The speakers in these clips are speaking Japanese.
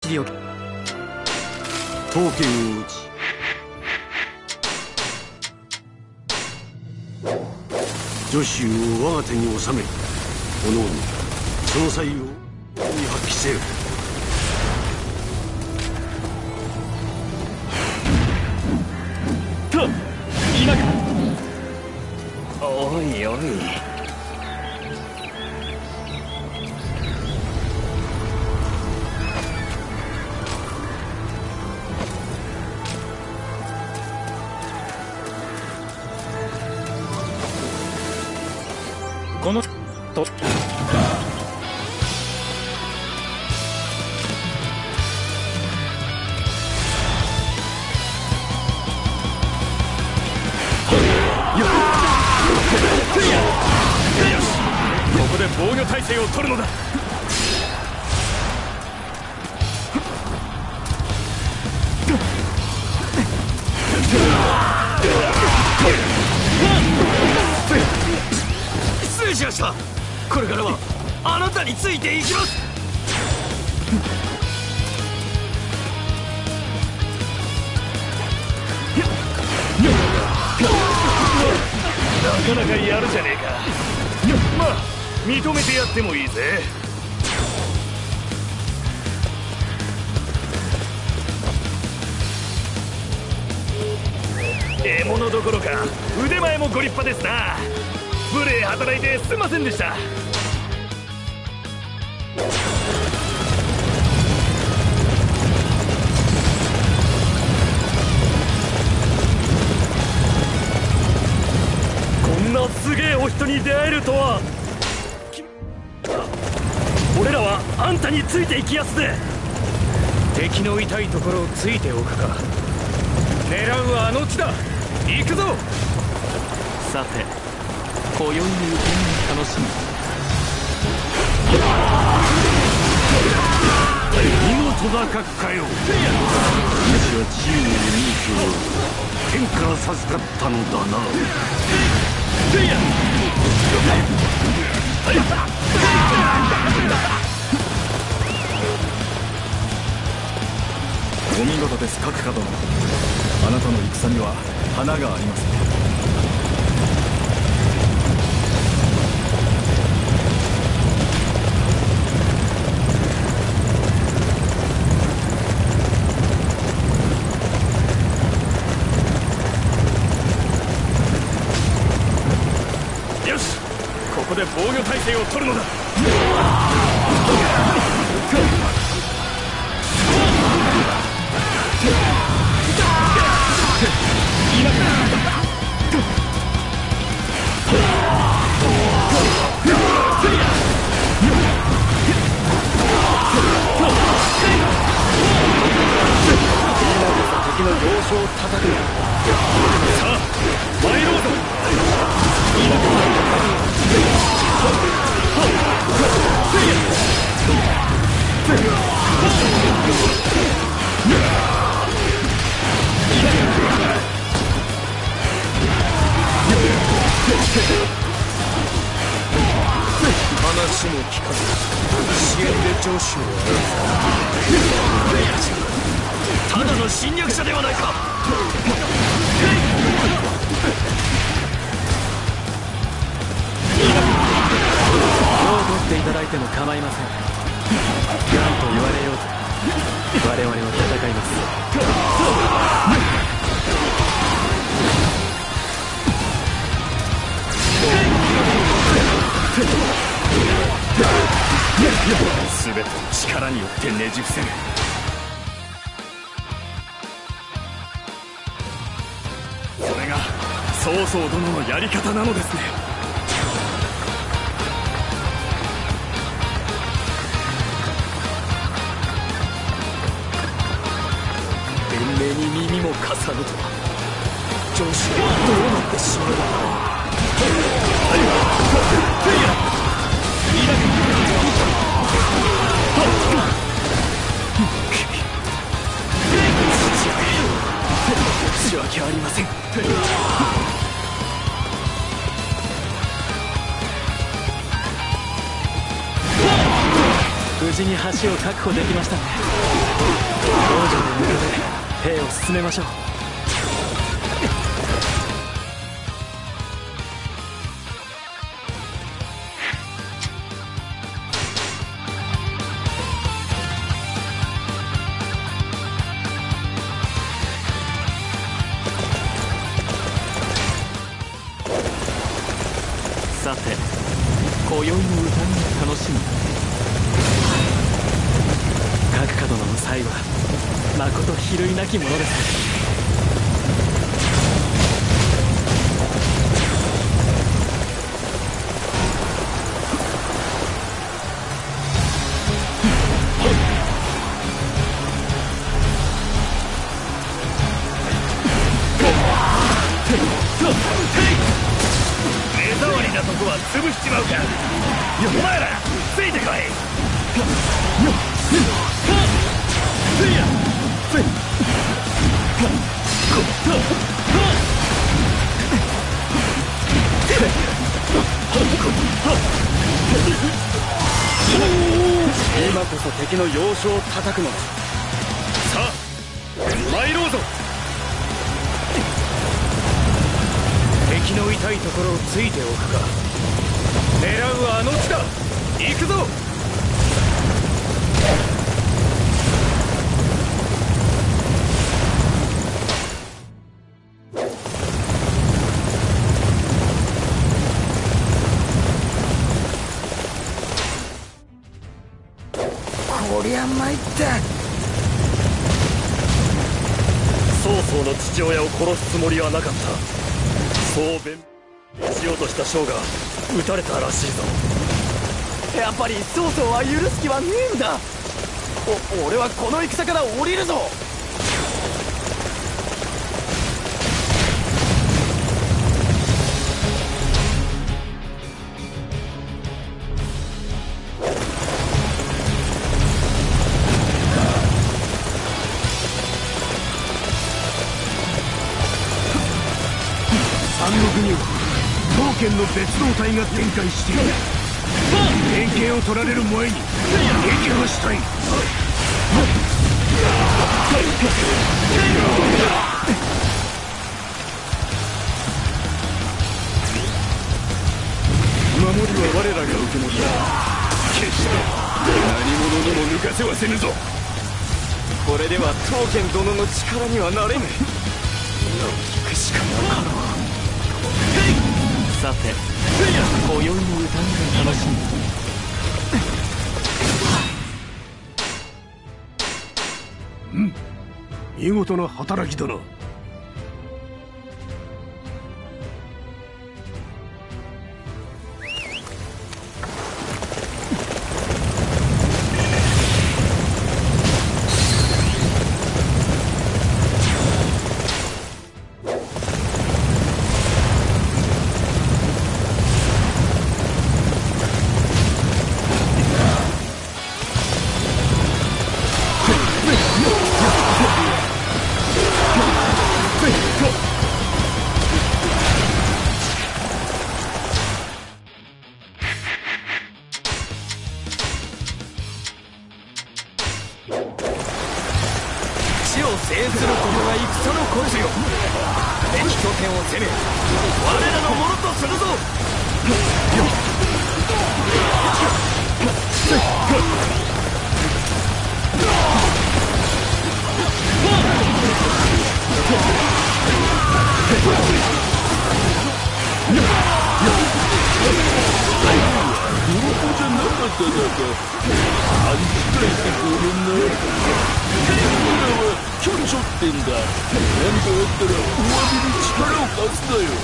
りを刀剣を打ち助手を我が手に収め、おのおのその才をに発揮せよ。 と今か。おいおい、このとここで防御態勢を取るのだ。 失礼しました。これからはあなたについていきます。 なかなかやるじゃねえか。まあ認めてやってもいいぜ。獲物どころか腕前もご立派ですな。無礼働いてすいませんでした。こんなすげえお人に出会えるとは。俺らはあんたについていきやすぜ。敵の痛いところをついておくか。狙うはあの地だ。行くぞ。さて今宵の行方が楽しみ。 見事な閣下よ。私はチームの任務を天から授かったのだな。 お見事です閣下殿。あなたの戦には花がありますね。 よし、ここで防御態勢を取るのだ。 敵の要所を叩く。 さあ参ろうぞ。 話も聞かず支援で上司をただの侵略者ではないか。 どう取っていただいても構いません。何と言われようと我々は戦います。全てを力によってねじ伏せる。それが曹操殿のやり方なのですね。 連盟に耳も貸さぬとは上司はどうなってしまうのだ。申し訳ありません。 無事に橋を確保できましたね。 を進めましょう。さて、今宵の宴が楽しみだ。角田殿の才はまこと比類なきものです。 目障りなとこは潰しちまうか。お前らついてこい。 今こそ敵の要所を叩くのだ。 さあ参ろうぞ。 敵の痛いところをついておくか。狙うはあの地だ。行くぞ。 こりゃ参った。曹操の父親を殺すつもりはなかった。そう弁しようとした将が撃たれたらしいぞ。 やっぱり曹操は許す気はねえんだ。俺はこの戦から降りるぞ。 三の国は当県の別動隊が展開している。連携を取られる前に撃破したい。守りは我らが受け持った。決して何者にも抜かせはせぬぞ。 これでは当剣殿の力にはなれぬ。聞くしかなかろう。さて、今宵の宴が楽しみ。 見事な働きだな。 地を制することが戦のコツよ。敵拠点を攻め我らのものとするぞ。 じゃなかっただか。勘違いしてごめんな。俺らは巨著ってんだ。なんかあったらお詫びに力を貸すなよ。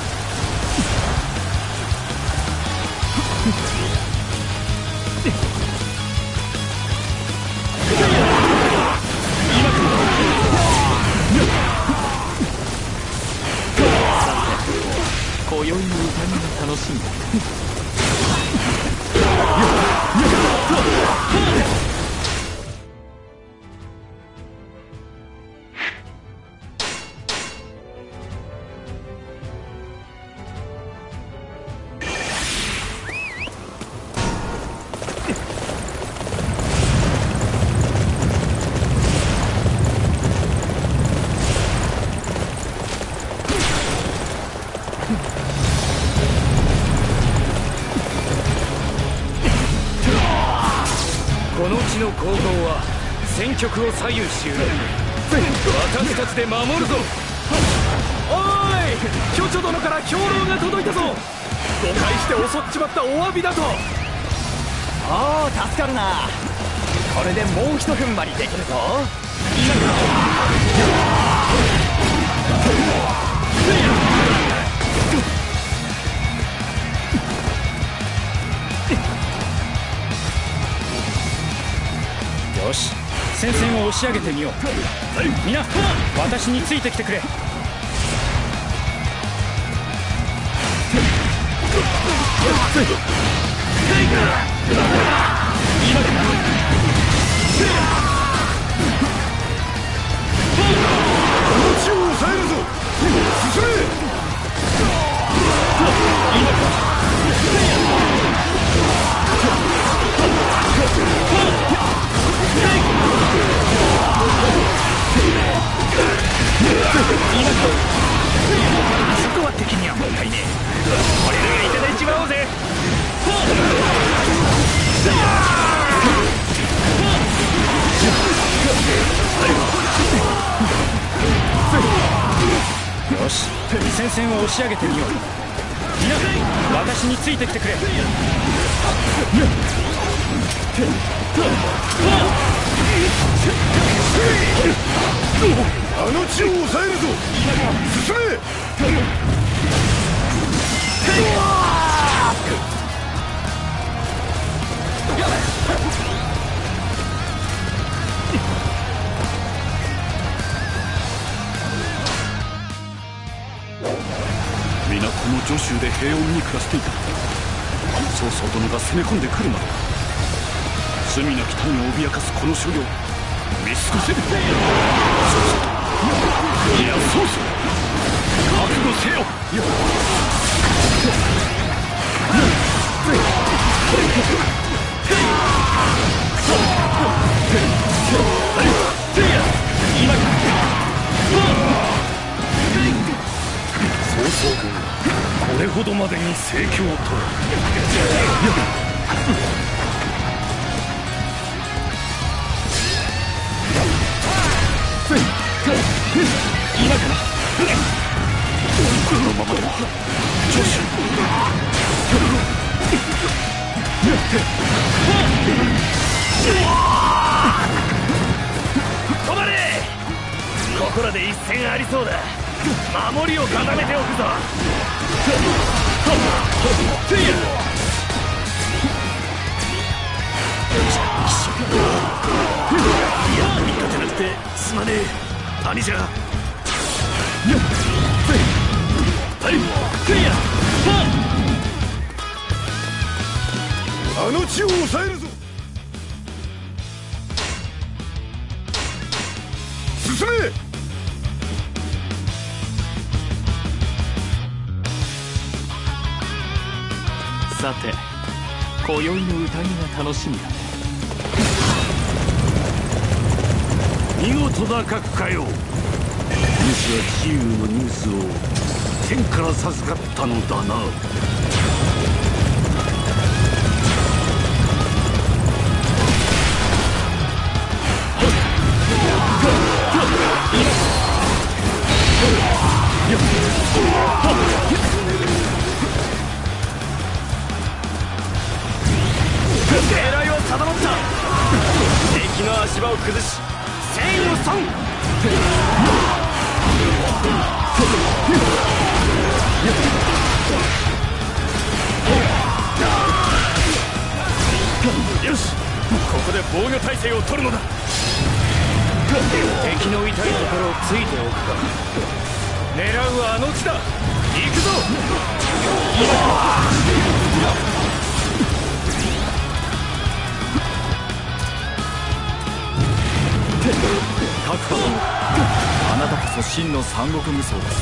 今宵の宴が楽しみ。 ちの攻防は戦局を左右しうる。私たちで守るぞ。おーい、巨著殿から兵糧が届いたぞ。誤解して襲っちまったお詫びだと。 おお、助かるな。これでもうひと踏ん張りできるぞ。 よし、戦線を押し上げてみよう。みんな私についてきてくれ。 命を抑えるぞ。進め。 そこは敵にはもったいねえ。俺らがいただいちまおうぜ。よし、戦線を押し上げてみよう。みんな私についてきてくれ。 あの地を抑えるぞ。進め。皆この徐州で平穏に暮らしていた。曹操殿が攻め込んでくるまで罪なき民を脅かすこの所業見過ごせる。いや、そうそう、覚悟せよ。曹操軍がこれほどまでに盛況を取る。今かな。このままでは女子止まれ。ここらで一戦ありそうだ。守りを固めておくぞ。 いや、味方じゃなくてすまねえ。兄じゃ。あの地を抑えるぞ。進め。 さて、今宵の宴が楽しみだね。 見事な閣下よ。主は紀州のニュースを天から授かったのだな。 狙いは定まった。敵の足場を崩し戦意を損。 よし、ここで防御態勢を取るのだ。 敵の痛いところをついておくか。狙うはあの地だ。行くぞ。 各家殿、あなたこそ真の三国無双です。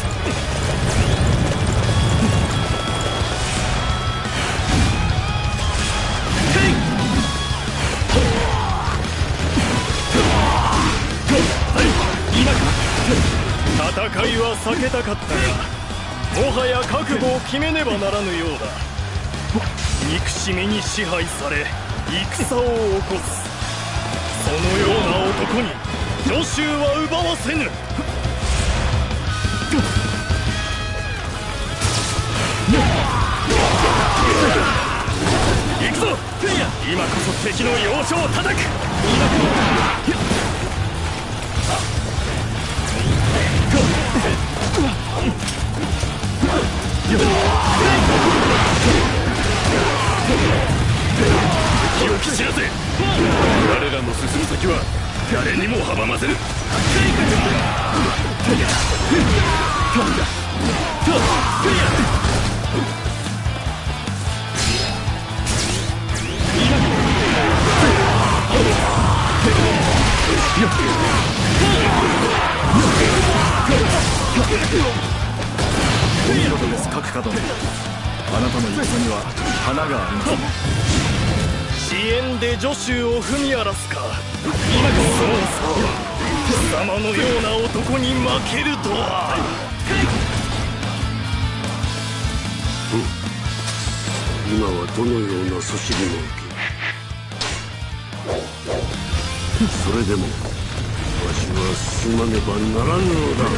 戦いは避けたかったが、もはや覚悟を決めねばならぬようだ。憎しみに支配され戦を起こす。 そのような男に助手は奪わせぬ。行くぞ。今こそ敵の要所を叩く。気をき知らず、我らの進む先は誰にも阻ませる。 お見事です、各家殿。あなたの戦には花があります。 支援で助手を踏み荒らすか。今こそ貴様のような男に負けるとは。 今はどのようなそしりも受け、それでもわしは進まねばならぬのだ。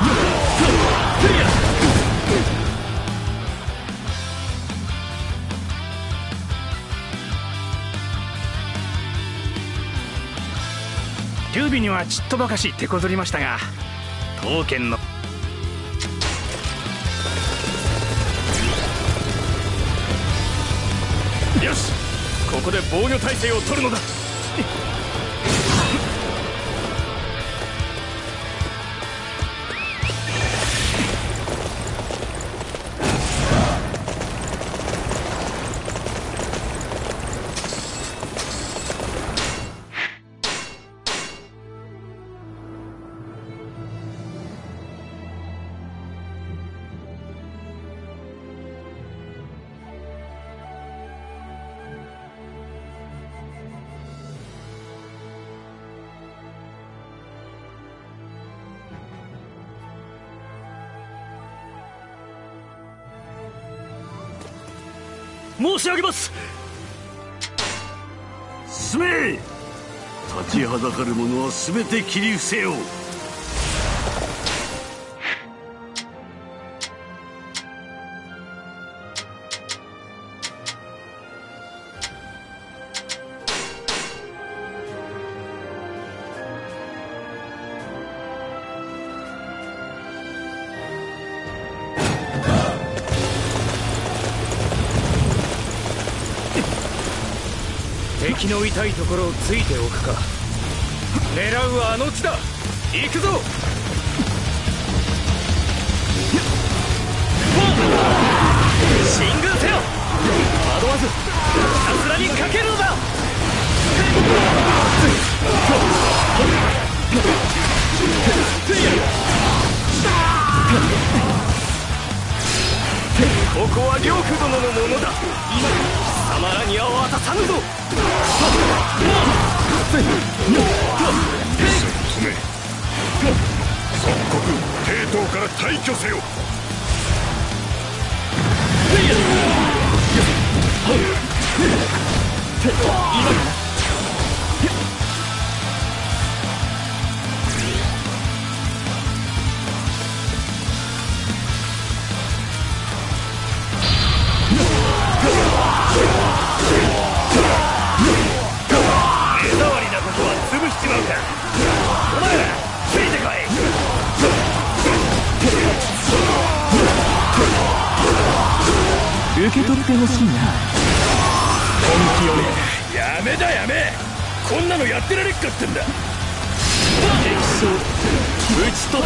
劉備にはちっとばかし手こずりましたが、当県のよし、ここで防御態勢を取るのだ。申し上げます。 進め。立ちはだかる者は全て切り伏せよう。 敵の痛いところをついておくか。狙うはあの地だ。行くぞ。進軍せよ。惑わずひたすらにかけるのだ。ここは呂布殿のものだ。今貴様らには渡さぬぞ。 即刻帝都から退去せよ。 受け取ってほしいな。 本気よね。やめだやめ。こんなのやってられっかってんだ。敵将討ち取った。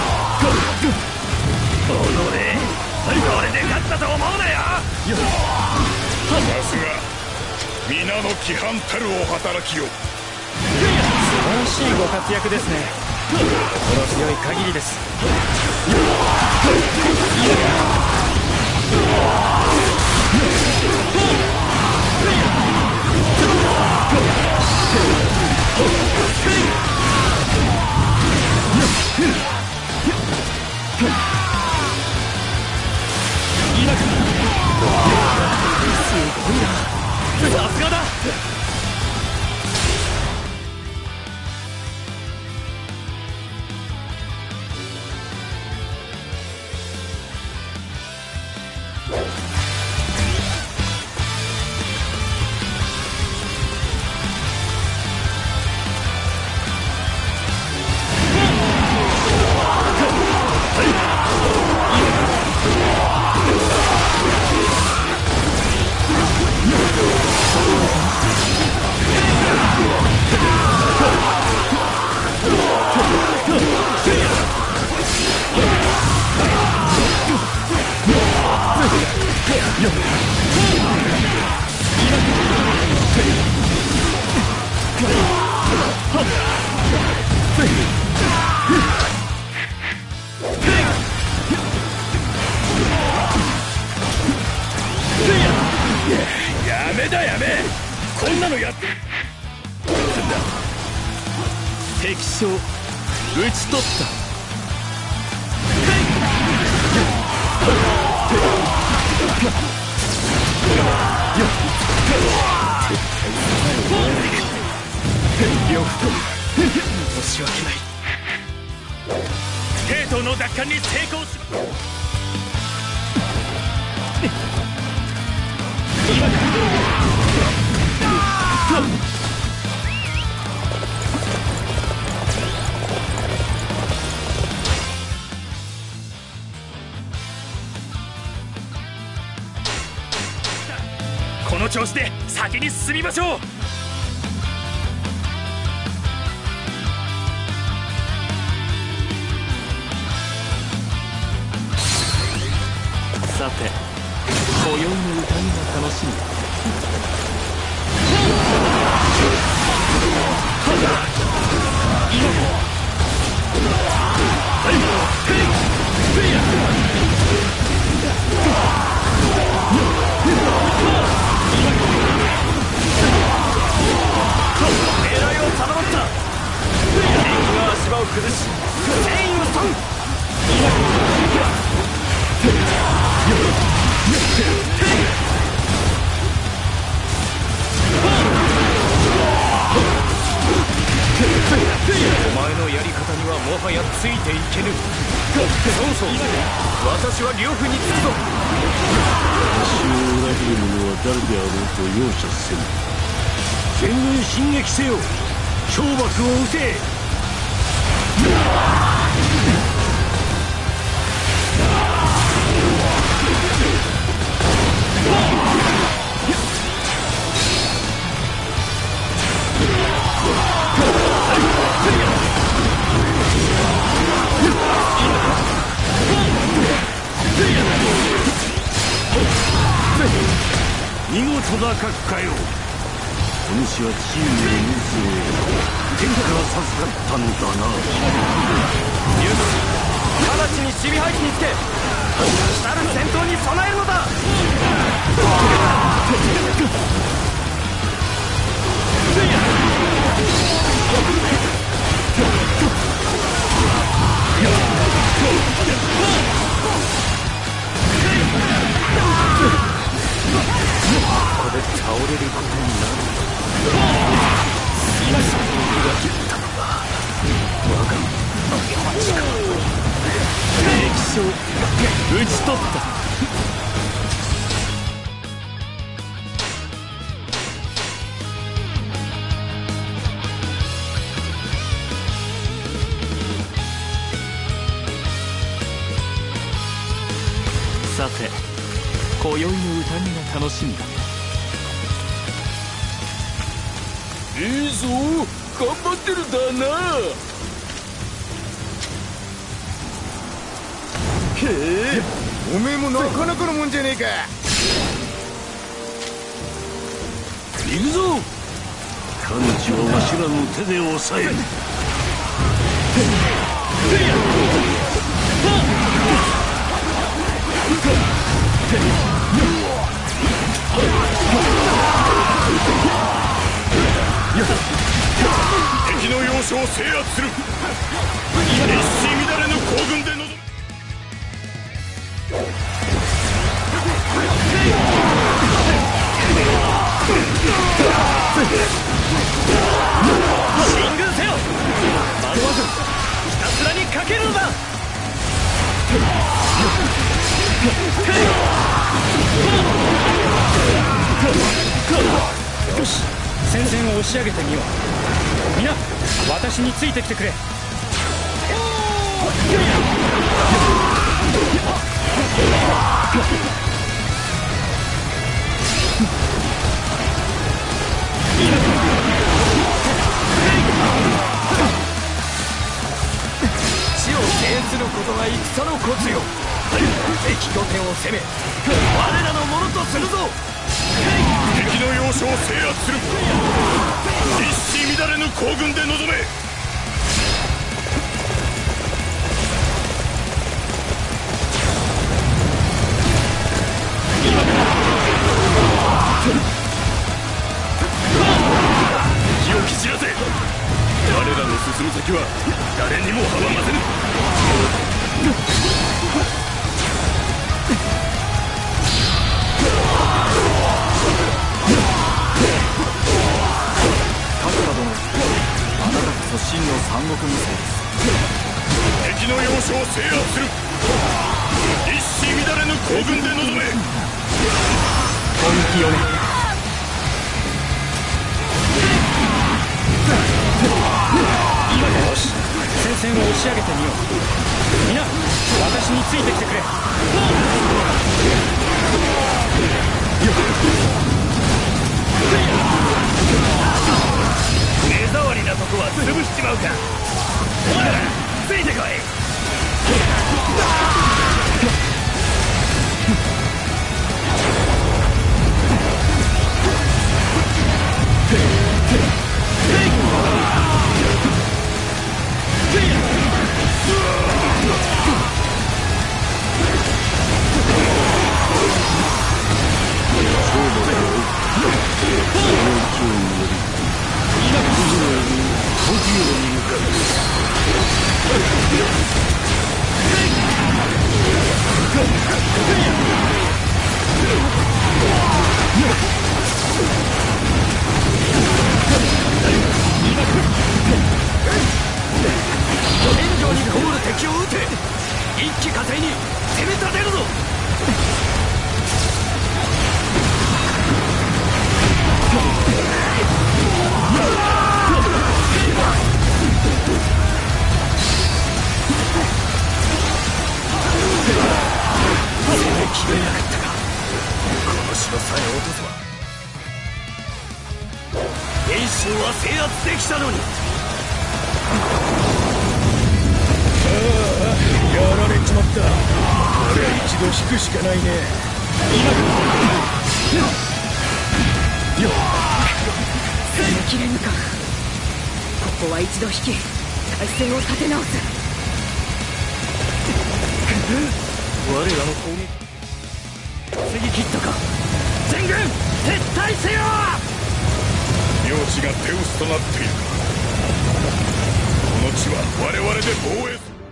踊れ。これで勝ったと思うなよ。 さすが皆の規範たるお働きよ。 素晴らしいご活躍ですね。心強い限りです。さすがだ。 や敵将討ち取った。申し訳ない。帝都の奪還に成功します。この調子で先に進みましょう。さて、今宵の宴が楽しみだ。狙いを定まった。敵が足場を崩し戦意を損。お前のやり方にはもはやついていけぬ。そうそう、私は両夫につくぞ。 私を裏切る者は誰であろうと容赦せぬ。全軍進撃せよ。懲罰を討て。見事だ閣下よ。お主はチームのミスを天から授かったのだな。 よし、直ちに守備配置につけ、来る戦闘に備えるのだ。ここで倒れることになる。敵将討ち取った。さて、今宵の宴が楽しみだね。 いいぞ、頑張ってるだな。 へえ、おめえもなかなかのもんじゃねえか。 行くぞ。彼女はわしらの手で抑える。 敵の要所を制圧する。一糸乱れぬ行軍で臨む。進軍せよ。惑わずひたすらにかけるのだ。よし、戦線を押し上げてみよう。皆、私についてきてくれ。 地を制することが戦のコツよ。敵拠点を攻め、我らのものとするぞ。 敵の要所を制圧する。一糸乱れぬ行軍で臨め。 撃は誰にも阻ませぬ。 角田殿、あなたこそ真の三国無双です。 敵の要所を制圧する。一糸乱れぬ行軍で臨め。 本気よね。今だよし、戦線を押し上げてみよう。皆私についてきてくれ。 目障りなとこは潰しちまうか。お前らついてこい。 天井にこもる敵を撃て。一気呵成に攻め立てるぞ。攻めきれなかったか。この城さえ落とせば遠州は制圧できたのに。 やられちまった。こりゃ一度引くしかないね。 攻めきれぬか。ここは一度引き回戦を立て直す。 我らの攻撃防ぎ切ったか。全軍撤退せよ。 領地が手薄となっているか。この地は我々で防衛する。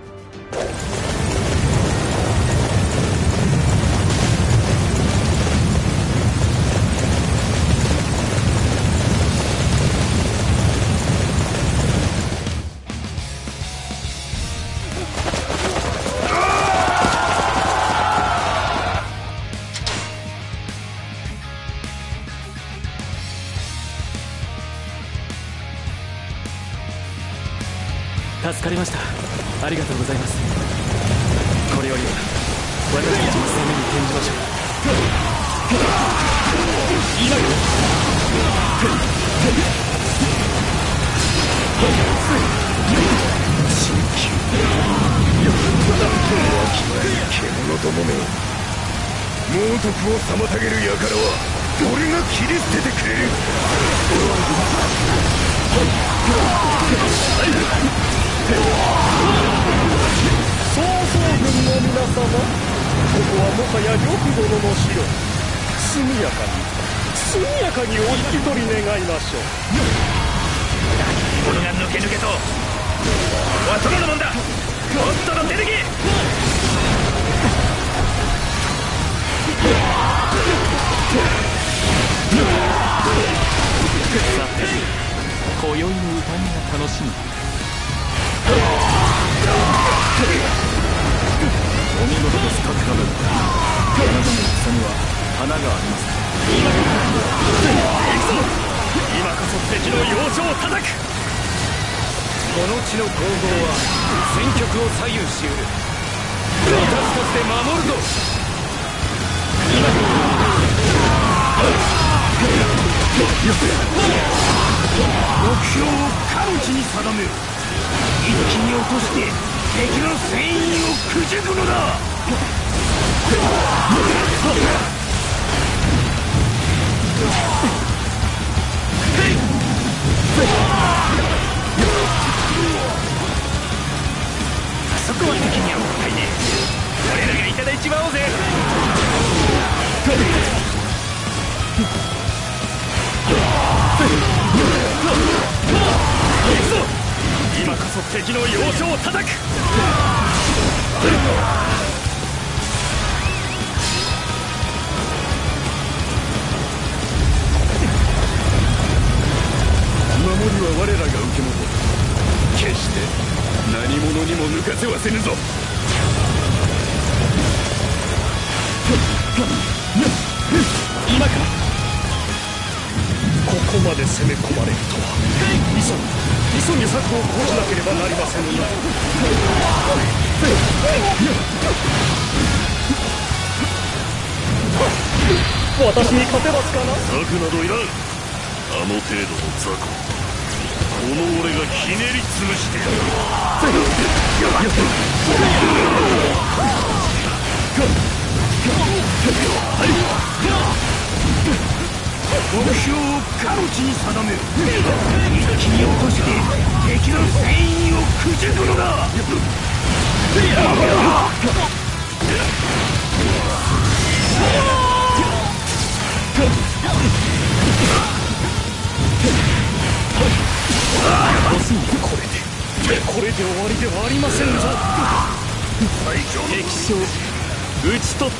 助かりました。ありがとうございます。これよりは私たちの攻めに転じましょう。今よ。 獣どもめ、猛毒を妨げる輩は俺が切り捨ててくれる。 曹操軍の皆様、ここはもはや呂布殿の城。速やかにお引き取り願いましょう。 何者が抜け抜けと。おい、殿のもんだ。とっとと出てけ。 さて、今宵の宴が楽しみ。 お見事です、角田殿。あなたの戦には花があります。 行くぞ。今こそ敵の要所を叩く。 この地の攻防は戦局を左右しうる。私たちで守るぞ。 目標を完地に定める。一気に落として敵の戦意をくじくのだ。そこは敵にはもったいねえ。俺らがいただいちまおうぜ。行くぞ。今こそ敵の要所を叩く。 守りは我らが受け持とう。決して何者にも抜かせはせぬぞ。 今か。ここまで攻め込まれるとは。急ぎ策を講じなければなりませんな。私に勝てますかな。 策などいらん。あの程度の雑魚、この俺がひねり潰してやる。 目標を彼地に定める。一気に落として敵の戦意をくじくのだ。 これで終わりではありませんぞ。敵将討ち取った。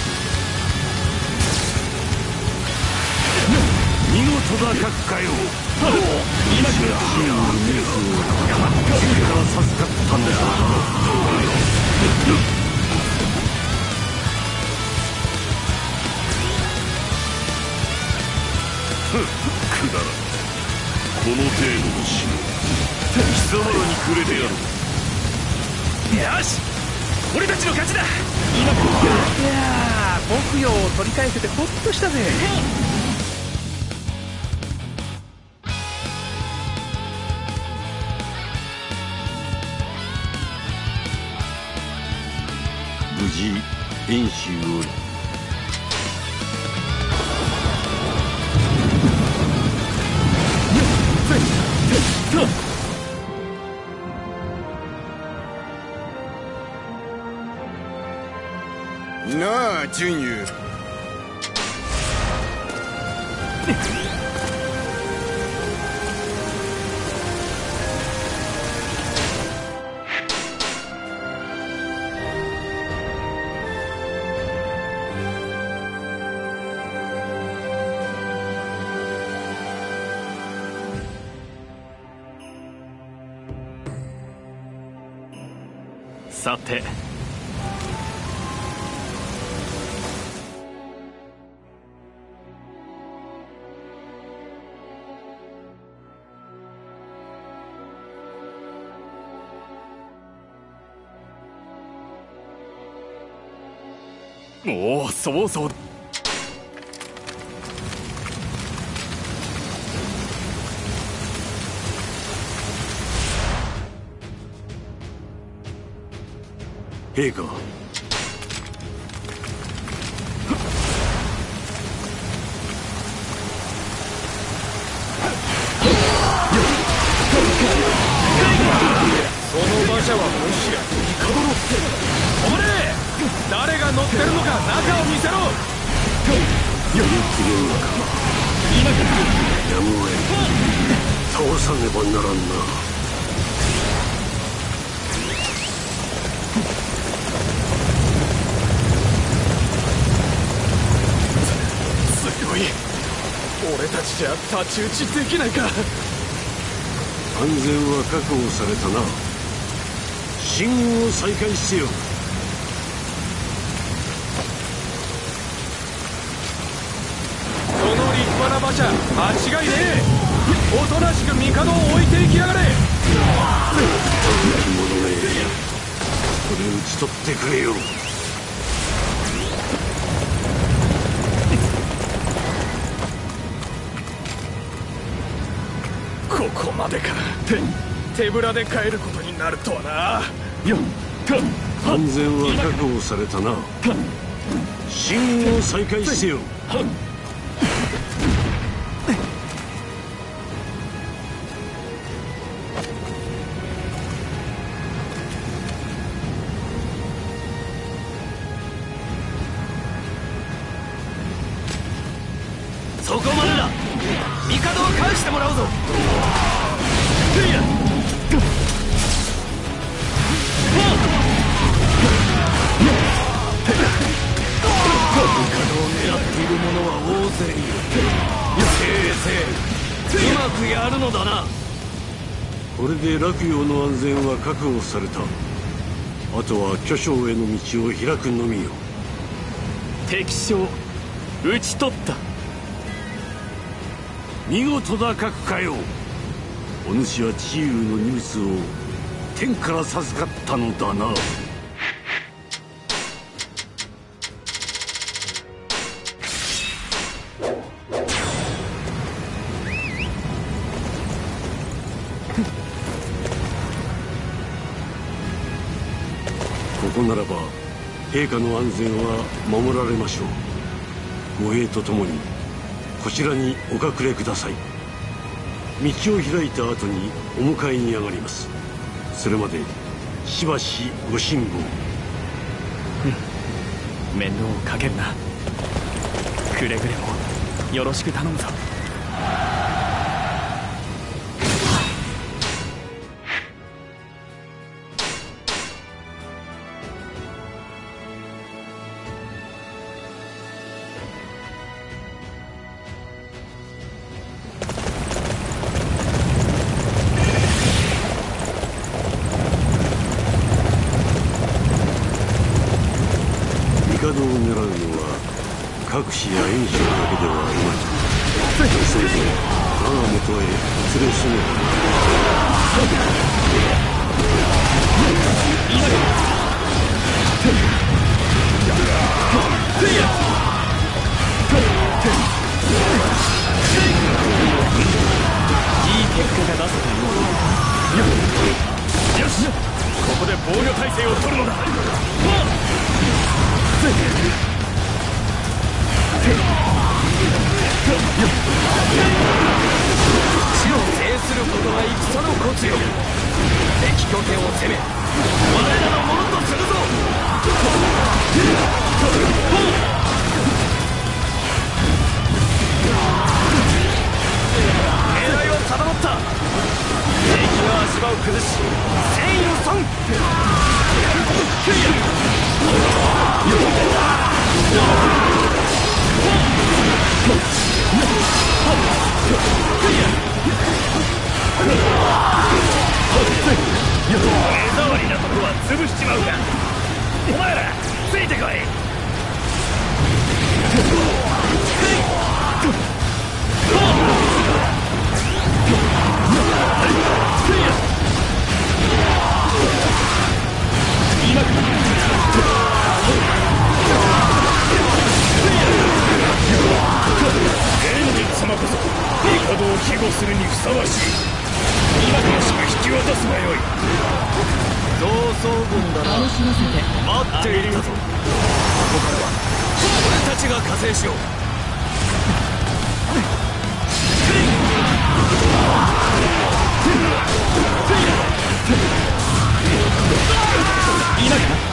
見事だ閣下よ。 今か。 から授かったのだ。くだらん。この程度の城、貴様らにくれてやる。 よし、俺たちの勝ちだ。今か。いやー、牧羊を取り返せてほっとしたぜ。 無事演習を。 なあ純優、 さて、おお、そうそう。 陛下、 その馬車はもしやイカドロ。おれ、誰が乗ってるのか中を見せろ。 やりきれんのか。 今か。 やむを得ん。倒さねばならんな。 強い。俺たちじゃ太刀打ちできないか。 安全は確保されたな。進軍を再開せよ。 この立派な馬車間違いねえ。おとなしく帝を置いていきやがれ。 生き物め、これ討ち取ってくれよ。 ここまでか。手ぶらで帰ることになるとはな。 安全は確保されたな。進軍を再開せよ。 そこまでだ。帝を返してもらうぞ。 のだな。 これで洛陽の安全は確保された。あとは巨匠への道を開くのみよ。 敵将討ち取った。 見事だ閣下よ。お主は治癒の荷物を天から授かったのだな。ここならば陛下の安全は守られましょう。護衛とともにこちらにお隠れください。道を開いた後にお迎えに上がります。それまでしばしご辛抱。 面倒をかけるな。くれぐれもよろしく頼むぞ。 帝を狙うのは各氏や遠州だけではあるまい。せいぜい我が元へ連れしめいい結果が出せたよう。よし、ここで防御態勢を取るのだ。 地を制することは戦のコツよ。敵拠点を攻め我らのものとするぞ。狙いは定まった。敵の足場を崩し戦意を損。目障りなとこは潰しちまうか。お前らついてこい。今現実様こそ帝を庇護するにふさわしい。今からしく引き渡すがよい。同窓軍だな。 楽しませて待っているぞ。ここからは俺たちが加勢しよう。 今かな。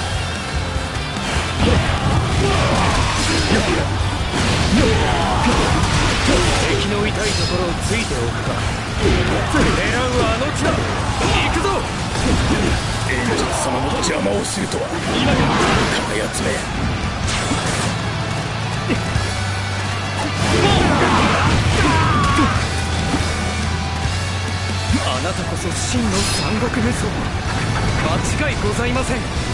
敵の痛いところをついておくか。狙うはあの地だ。行くぞ。演術様の邪魔をするとは今かかやつめ。あなたこそ真の三国無双。間違いございません。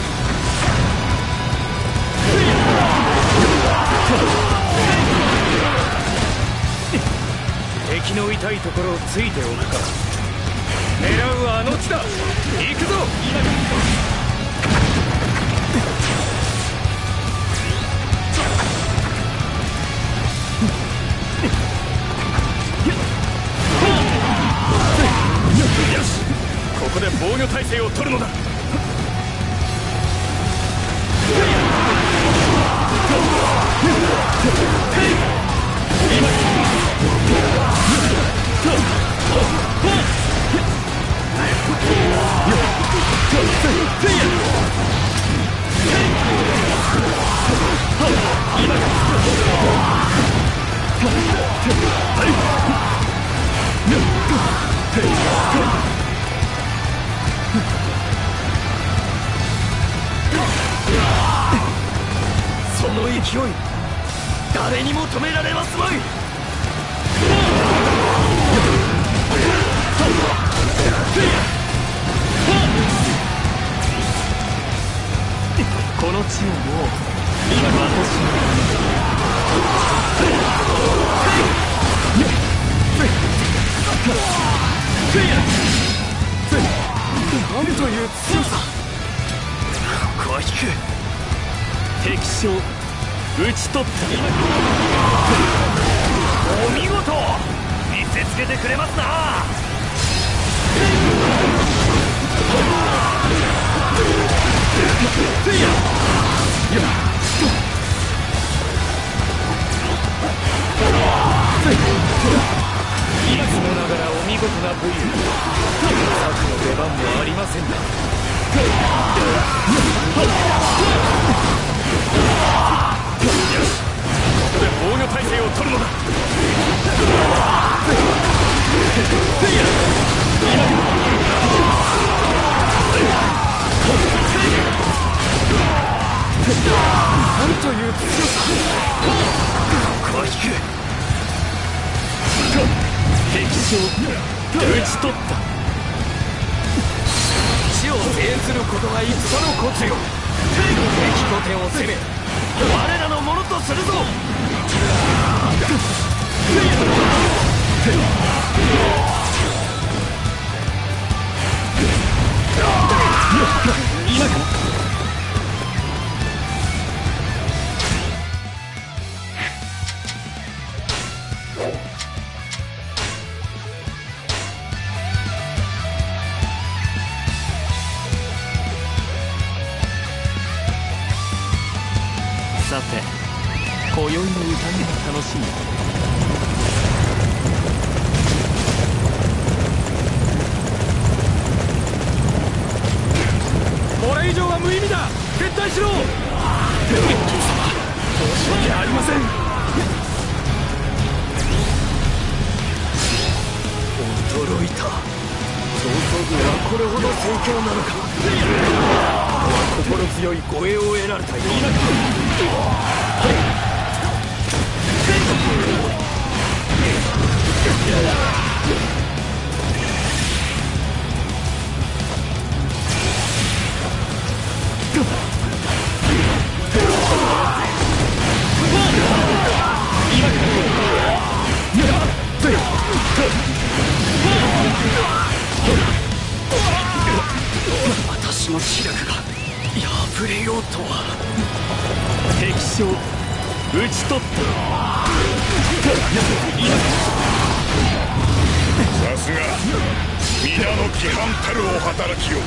敵の痛いところをついておくか。狙うはあの地だ。行くぞ。よし、ここで防御態勢を取るのだ。その勢い誰にも止められますまい。 この地をもう私なんという強さ。ここは引く。敵将討ち取った。お見事、見せつけてくれますな。いつもながらお見事な武勇。策の出番もありませんね。よし、ここで防御態勢を取るのだ。なんという強さ。ここは引く。敵将討ち取った。地を制することが戦のコツよ。敵拠点を攻め我らのものとするぞ。今か。さて、今宵の宴が楽しみ。これ以上は無意味だ。撤退しろ。天元様、申し訳ありません。驚いた。上層軍はこれほど盛況なのか。ここは心強い護衛を得られたようだ。私の気力が破れようとは。敵将討ち取った。 さすが皆の規範たるお働きを。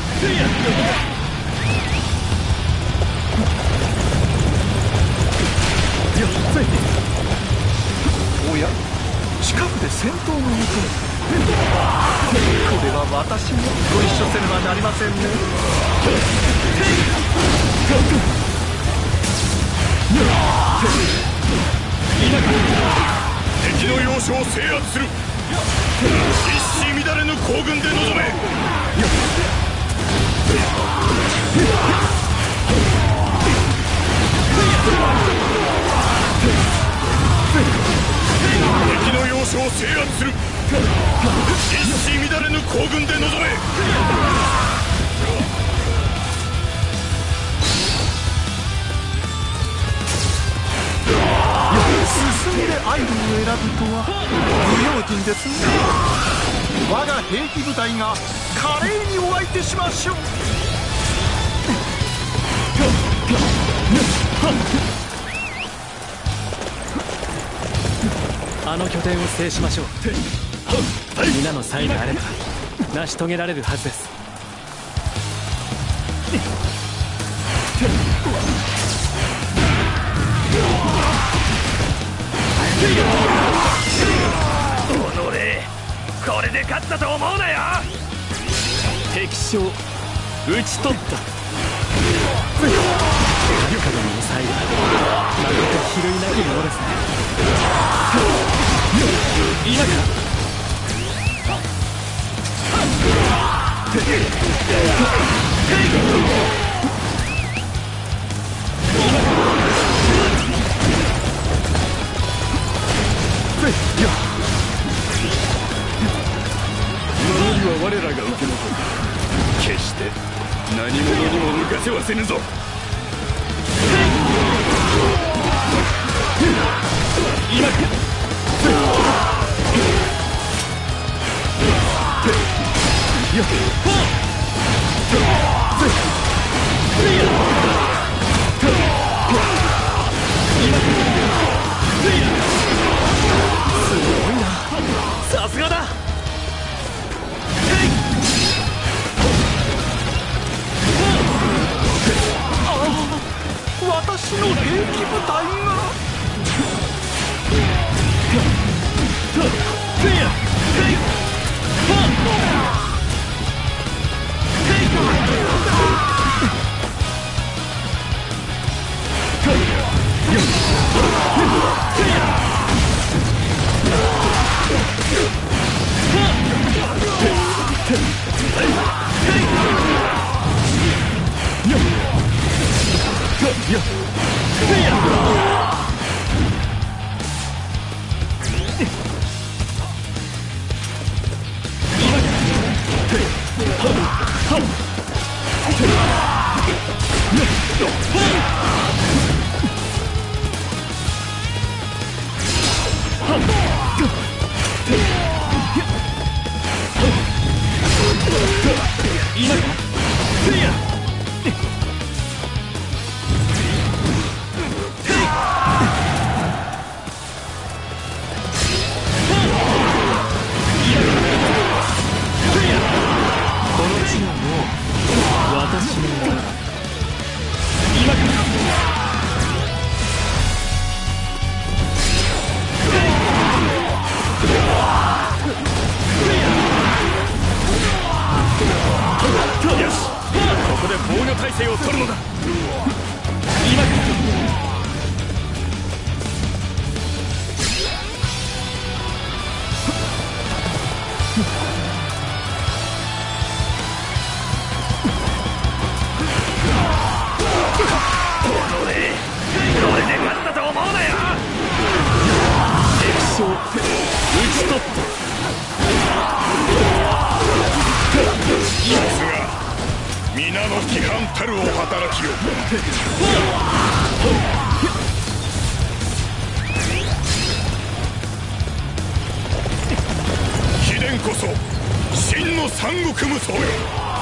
おや、近くで戦闘の行方。これは私もご一緒せねばなりませんね。 敵の要所を制圧する。一糸乱れぬ行軍で臨め。敵の要所を制圧する。一糸乱れぬ行軍で臨め。 進んでアイドルを選ぶとは不用心ですね。我が兵器部隊が華麗にお相手しましょう。 あの拠点を制しましょう。皆の才があれば成し遂げられるはずです。おのれ、これで勝ったと思うなよ。敵将討ち取った。閣下殿の才がまるで比類なきものですね。今か。守りは我らが受け残す。 何者にも抜かせはせぬぞ。今か。 すごいな、さすがだ。私の兵器部隊が皆の規範たるお働きを。秘伝こそ真の三国無双よ。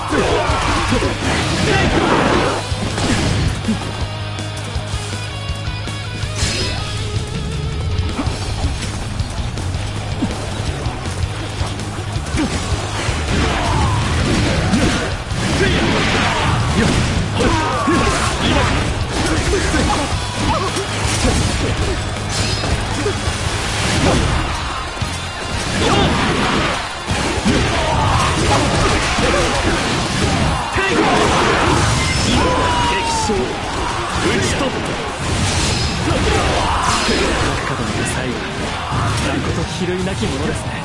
比類なきものですね。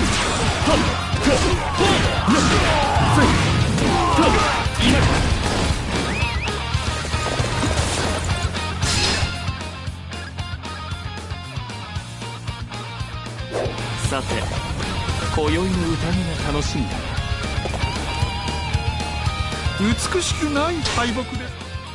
さて、今宵の宴が楽しみだな。 美しくない敗北で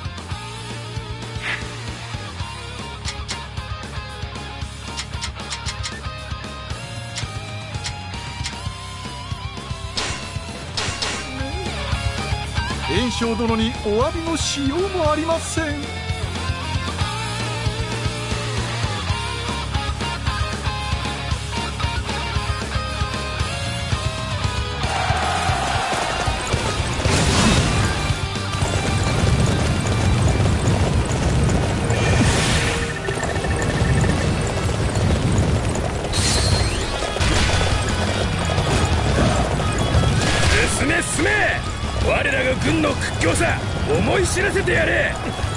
炎章殿にお詫びのしようもありません。 進め進め、我らが軍の屈強さ思い知らせてやれ。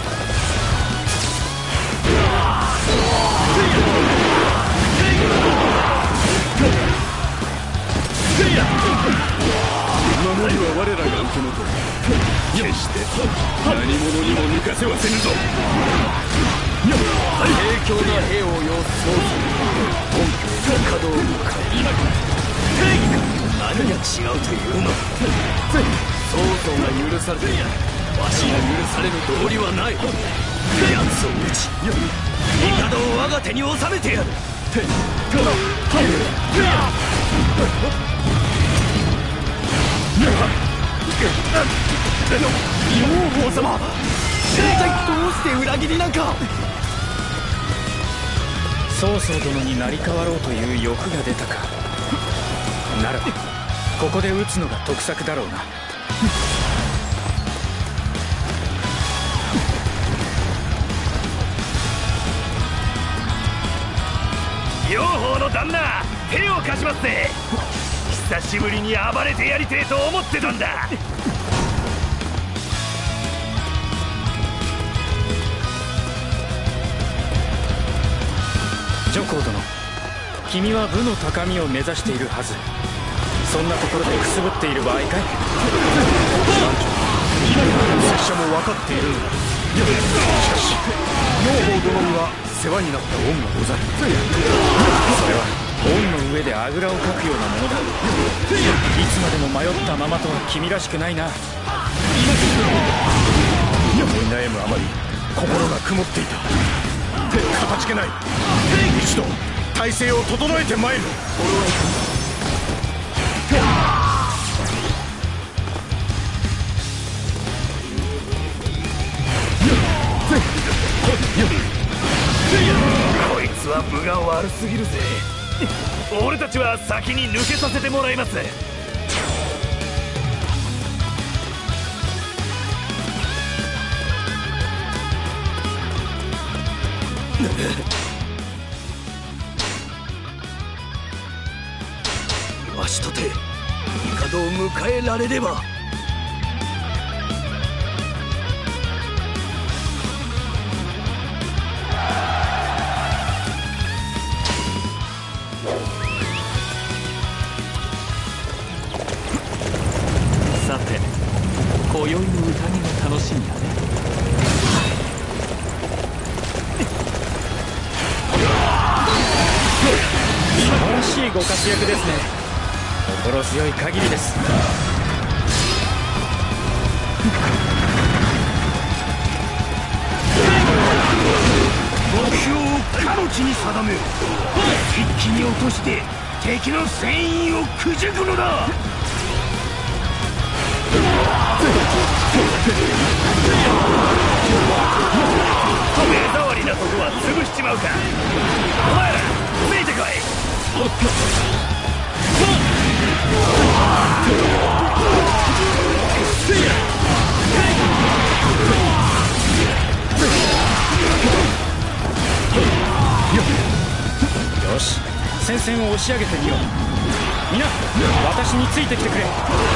守りは我らが受け持とう。決して何者にも抜かせはせぬぞ。 卑怯な兵を要する本拠へ稼働を開始。何何が違うというの。曹操が許されてわしが許される道理はない。奴を討ち帝を我が手に収めてやる。養蜂様、一体どうして裏切りなんか。曹操殿に成り代わろうという欲が出たか。ならばここで撃つのが得策だろうな。養蜂の旦那、手を貸しますぜ。久しぶりに暴れてやりてえと思ってたんだ。上皇殿、君は武の高みを目指しているはず。そんなところでくすぶっている場合かい。拙者も分かっているのだ。しかし養蜂殿には世話になった恩がござる。それは恩の上であぐらをかくようなものだ。いつまでも迷ったままとは君らしくないな。思い悩むあまり心が曇っていた。かたじけない。一度体勢を整えてまいる。こいつは分が悪すぎるぜ。俺たちは先に抜けさせてもらいます。わしとて帝を迎えられれば。さて、今宵の宴が楽しみだね。素晴らしいご活躍ですね。心強い限りです。 目標をかの地に定めよ。一気に落として敵の戦意をくじくのだ。目障りなとこは潰しちまうか。お前らついてこい。 よし、戦線を押し上げてみよう。皆私についてきてくれ。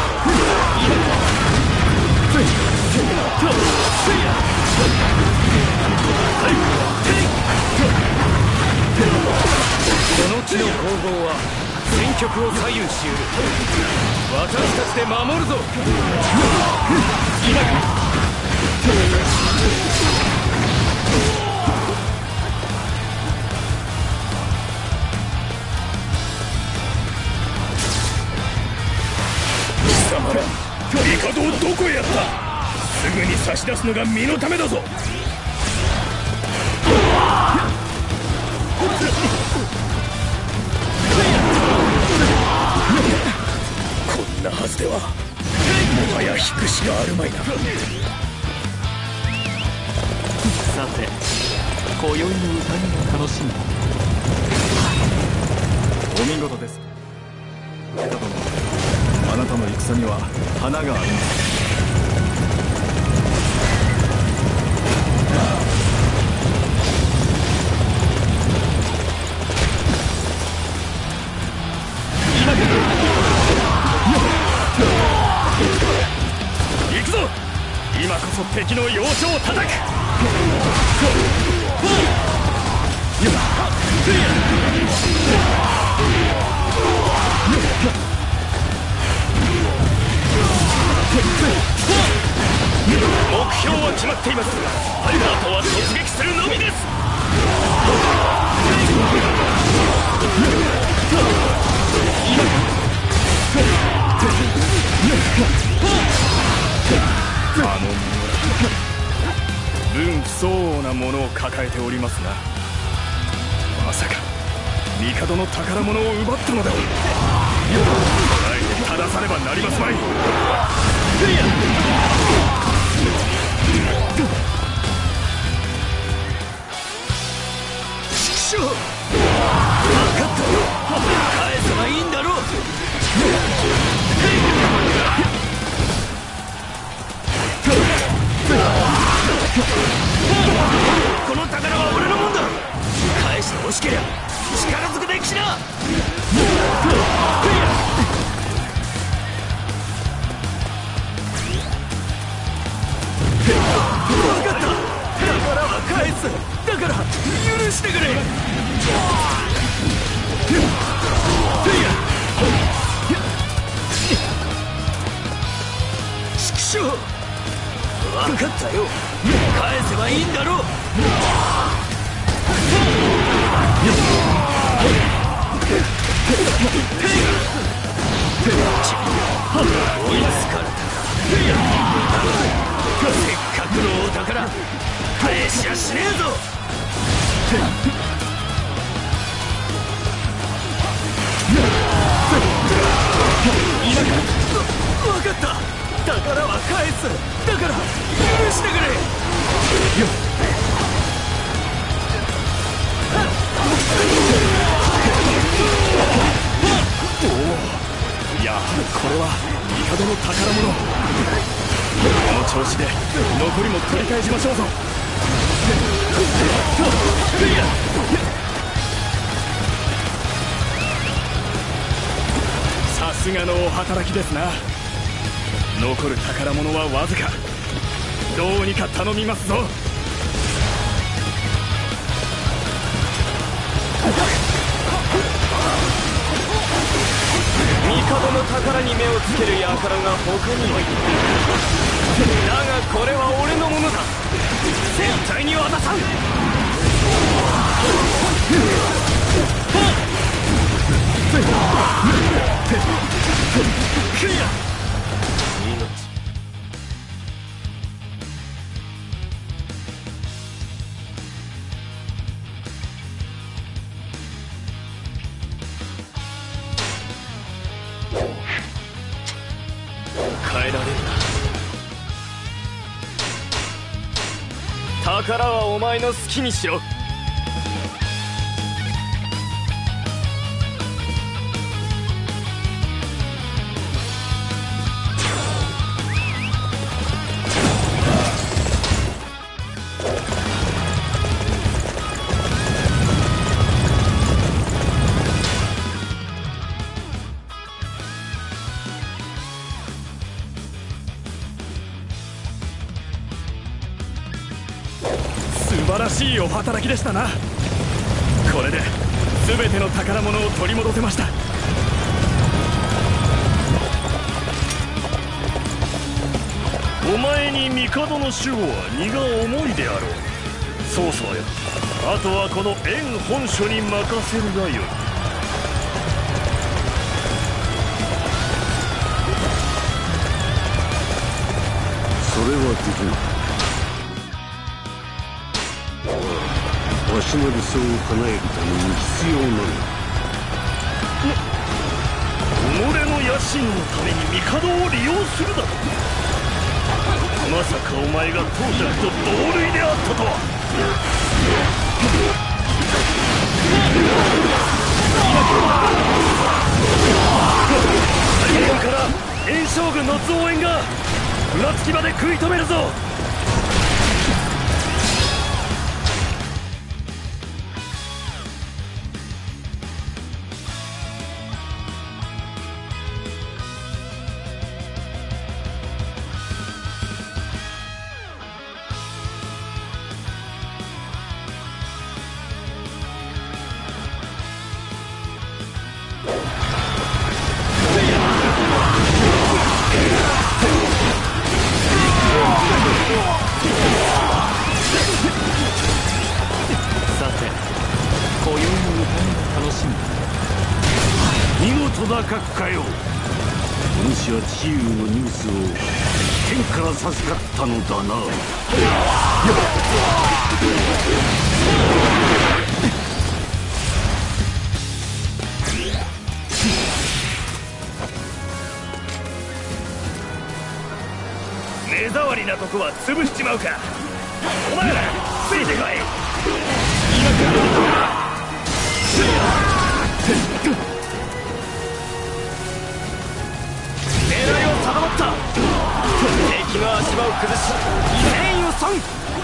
この地の攻防は戦局を左右しうる。私たちで守るぞ。 貴様ら、帝をどこへやった。すぐに差し出すのが身のためだぞ。こんなはずではもはや引くしがあるまいな。 さて、今宵の宴が楽しみだ。 お見事です。上田殿、あなたの戦には花があります。 行くぞ。今こそ敵の要所を叩く。目標は決まっています。あとは突撃するのみです。今あの者ら分不相応なものを抱えておりますな。まさか帝の宝物を奪ったのだ。捕らえて正さねばなりますまい。 分かったよ。返せばいいんだろう。この宝は俺のもんだ。返して欲しけりゃ力ずくできしな。分かった。宝は返す。だから許してくれ。畜生。分かったよ。返せばいいんだろう。追いつかれたか。せっかくのお宝返しやしねえぞ。今か。分かった。宝は返す。だから許してくれ。 やはりこれは帝の宝物。この調子で残りも取り返しましょうぞ。さすがのお働きですな。残る宝物はわずか。どうにか頼みますぞ。帝の宝に目をつける輩が他にもいる。だがこれは俺のものだ。絶対に渡さん。変えられるな。宝はお前の好きにしろ。素晴らしいお働きでしたな。これで全ての宝物を取り戻せました。 お前に帝の守護は荷が重いであろう。そうそうよ。あとはこの円本所に任せるがよい。 それはできない。わしの理想を叶えるために必要なのだ。 己の野心のために帝を利用するだと。まさかお前が当爵と同類であったとは。大軍から燕将軍の増援が船着き場で食い止めるぞ。 見事な閣下よ。お主主は治癒のニュースを天から授かったのだな。 目障りなとこは潰しちまうか。お前らついてこい。狙いを定まった。敵の足場を崩し戦意を損。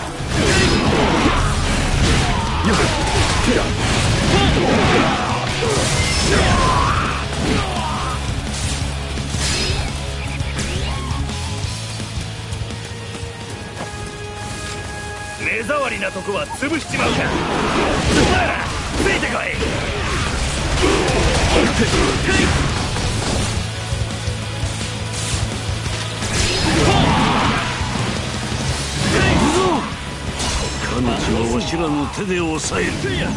目障りなとこは潰しちまうか。お前らついてこい。 彼女はわしらの手で抑える。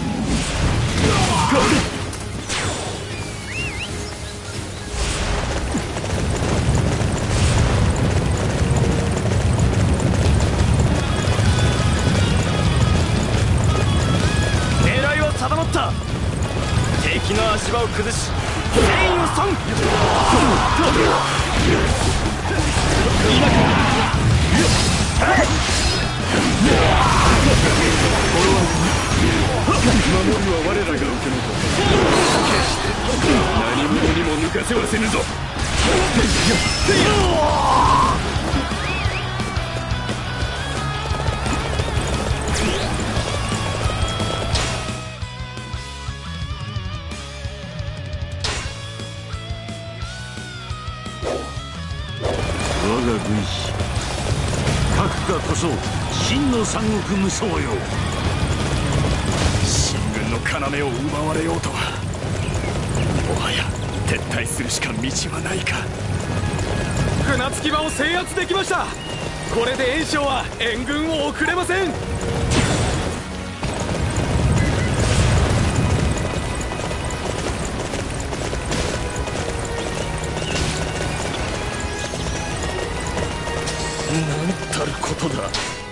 狙いは定まった。敵の足場を崩し戦意を損。今から守りは我らが受け残す。決して何者にも抜かせはせぬぞ。 我が軍師閣下こそ真の三国無双よ。 秦軍の要を奪われようとは、もはや撤退するしか道はないか。船着き場を制圧できました。これで袁紹は援軍を送れません。なんたることだ。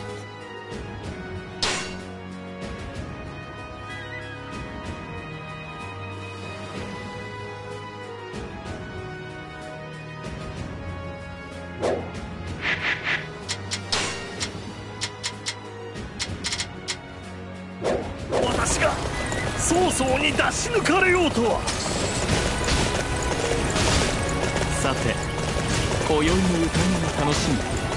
私が曹操に出し抜かれようとは。さて今宵の宴が楽しみ。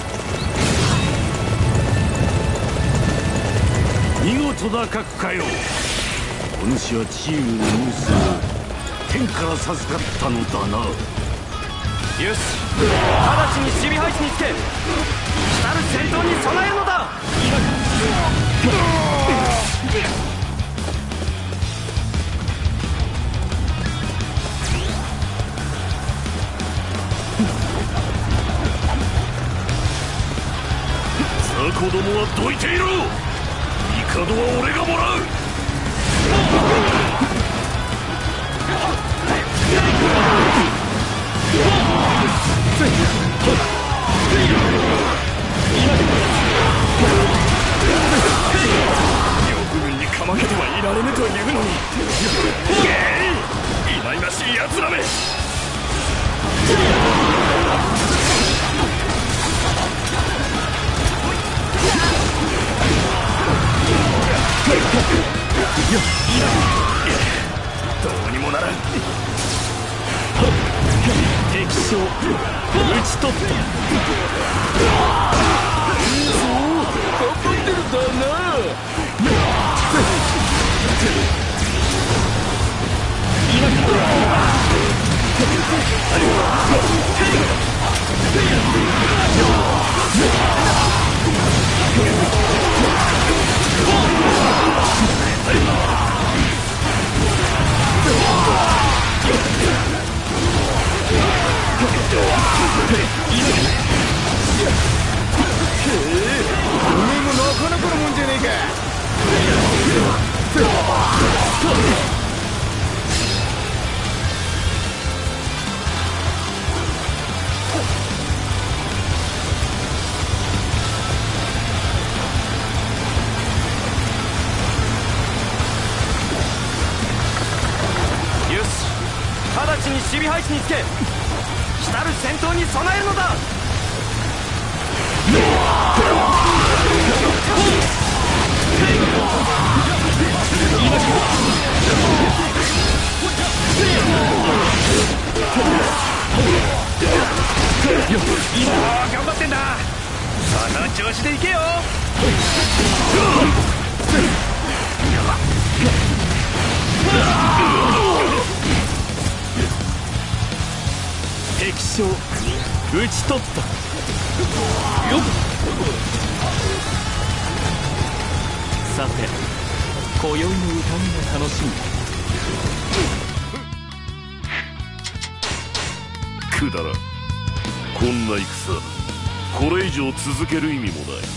見事だ閣下よ。お主は治癒のニュースを天から授かったのだな。 よし、直ちに守備配置につけ、来たる戦闘に備えるのだ。雑魚どもはどいていろ。帝は俺がもらう。両軍にかまけてはいられぬというのに、いまいましいやつらめ。どうにもならん。敵将討ち取った。そう頑張ってるだな。今備配置につけ、来たる戦闘に備えるのだ。頑張ってんだ。その調子でいけよ。敵将討ち取った。よっ、さて今宵の宴の楽しみ。 くだらん。こんな戦これ以上続ける意味もない。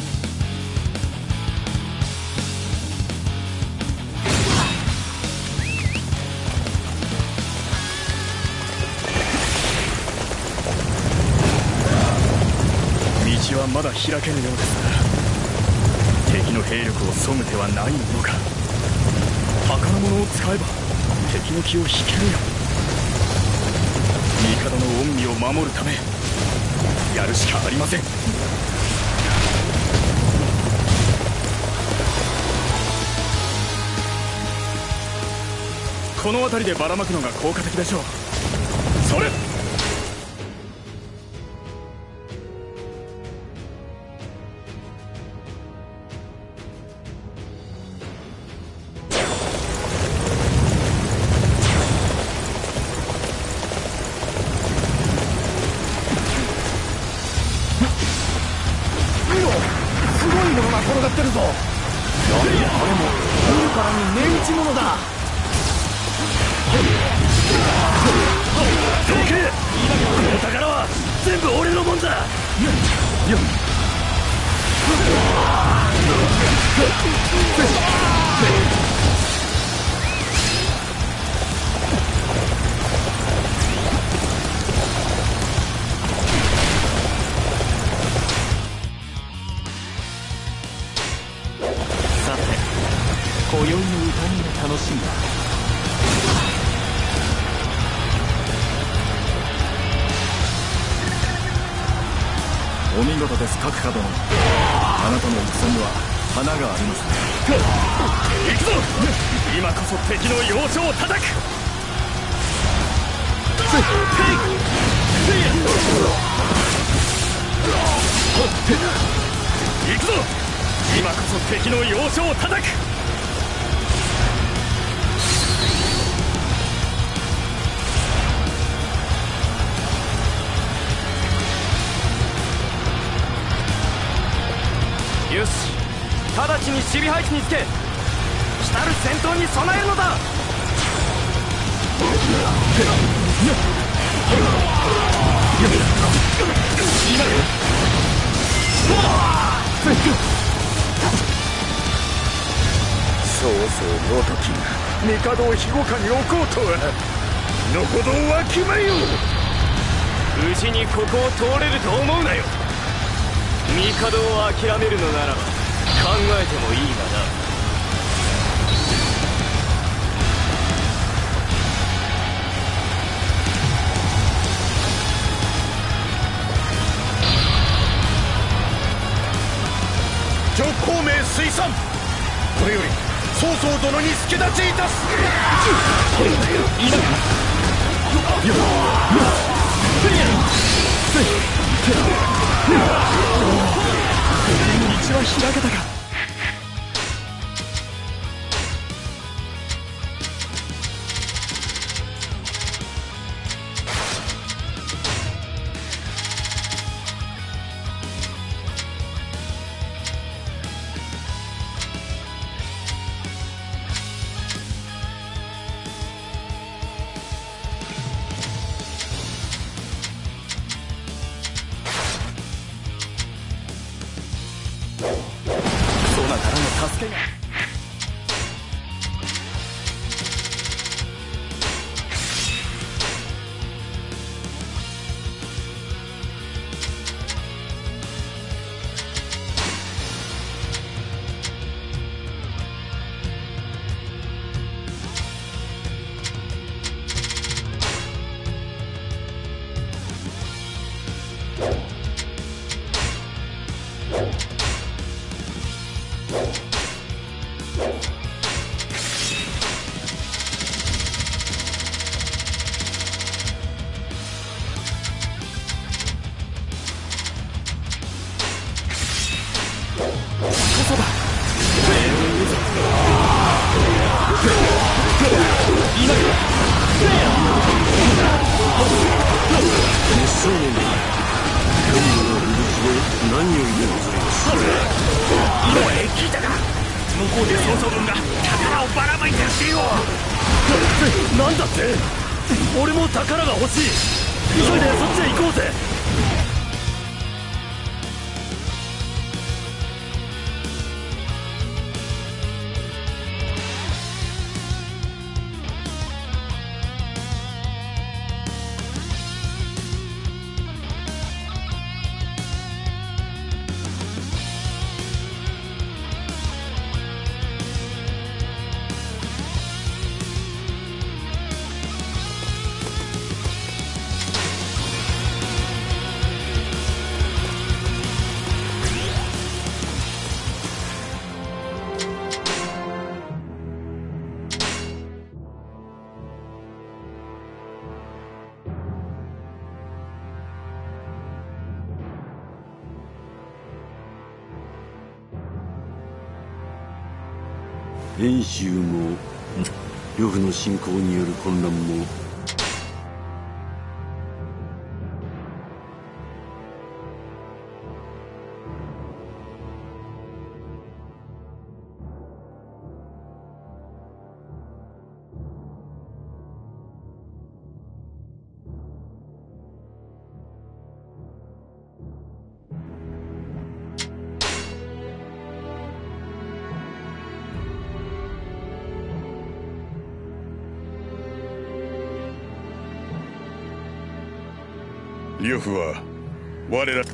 道はまだ開けぬようですが、敵の兵力を削ぐ手はないものか。宝物を使えば敵の気を引けるよ。帝の恩義を守るためやるしかありません。この辺りでばらまくのが効果的でしょう。それ！ 今宵の宴が楽しみだ。 お見事です各家殿。あなたの戦には花がありますね。 行くぞ。今こそ敵の要所を叩く。行くぞ。今こそ敵の要所を叩く。よし、直ちに守備配置につけ、来たる戦闘に備えるのだ。 そうそうごときが帝を庇護下に置こうとはのほどわきまよ。 無事にここを通れると思うなよ。帝を諦めるのならば考えてもいいがな。 上皇名推参、これより曹操殿に助立ちいたす。 道は開けたか。そなたらの助けが。 なんだって。俺も宝が欲しい。急いでそっちへ行こうぜ。 遠州も呂布の侵攻による混乱も呂布は我ら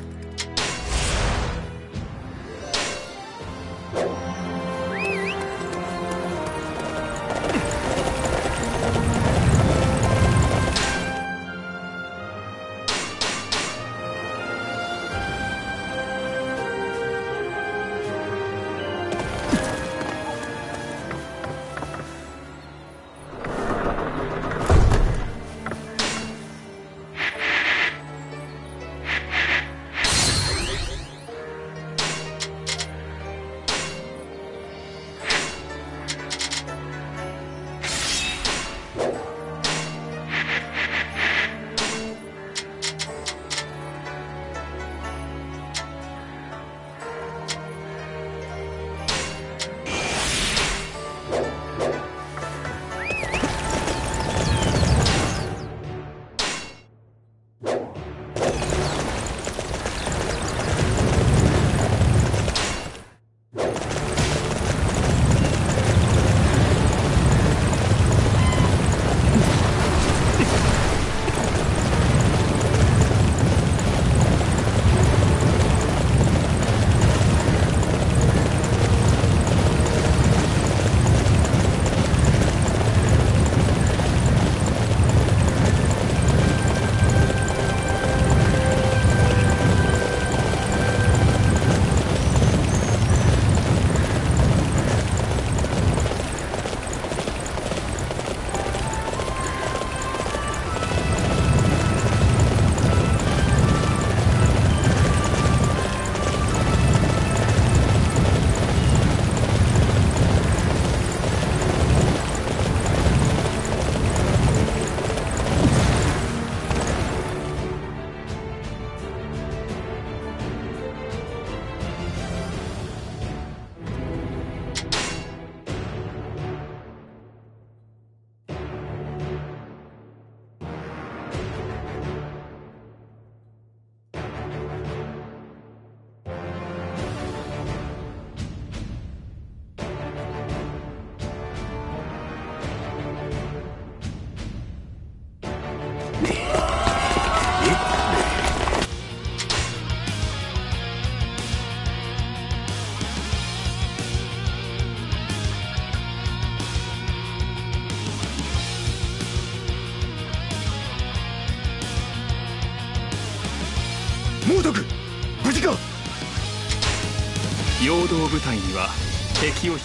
陽動部隊には敵を引き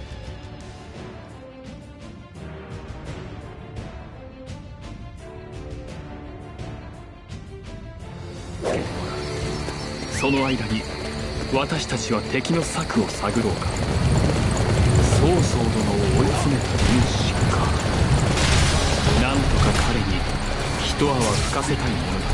その間に私たちは敵の策を探ろうか。曹操殿を追い詰めた軍師か。なんとか彼に一泡吹かせたいものだ。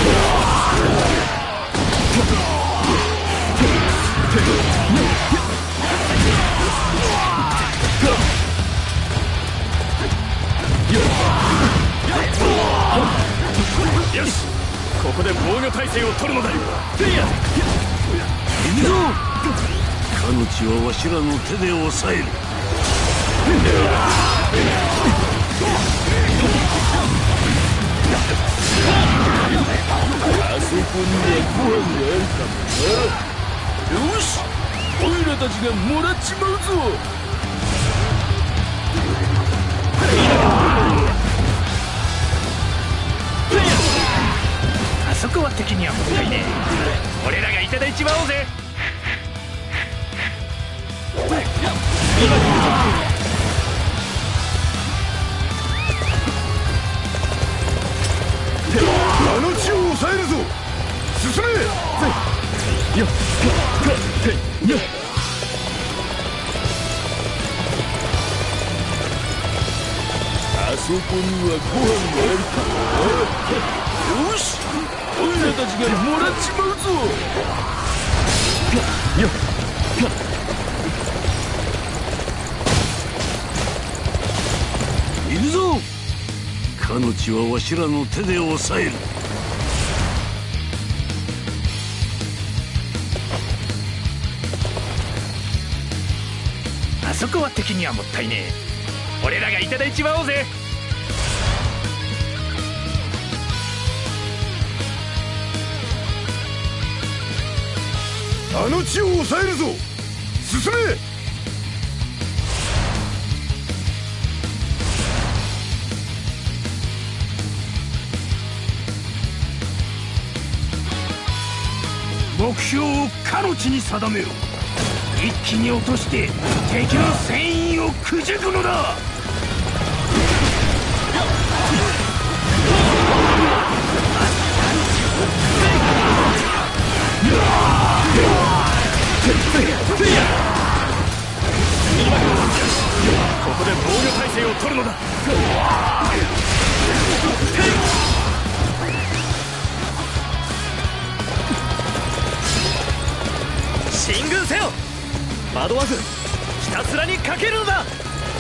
よし、ここで防御態勢を取るのだ。 行くぞ。かの地はわしらの手で抑える。 あそこにはご飯があるかもな。よし、オイラたちがもらっちまうぞ。 あそこは敵にはもったいねえ。俺らがいただいちまおうぜ。 あの地を抑えるぞ。進め。 あそこにはご飯があるかもな。よし、オイラたちがもらっちまうぞ。 行くぞ。かの地はわしらの手で抑える。 あそこは敵にはもったいねえ。俺らがいただいちまおうぜ。 あの地を抑えるぞ。進め。 目標をかの地に定めろ。一気に落として敵の戦意をくじくのだ。 ここで防御態勢を取るのだ。 進軍せよ。惑わずひたすらにかけるのだ。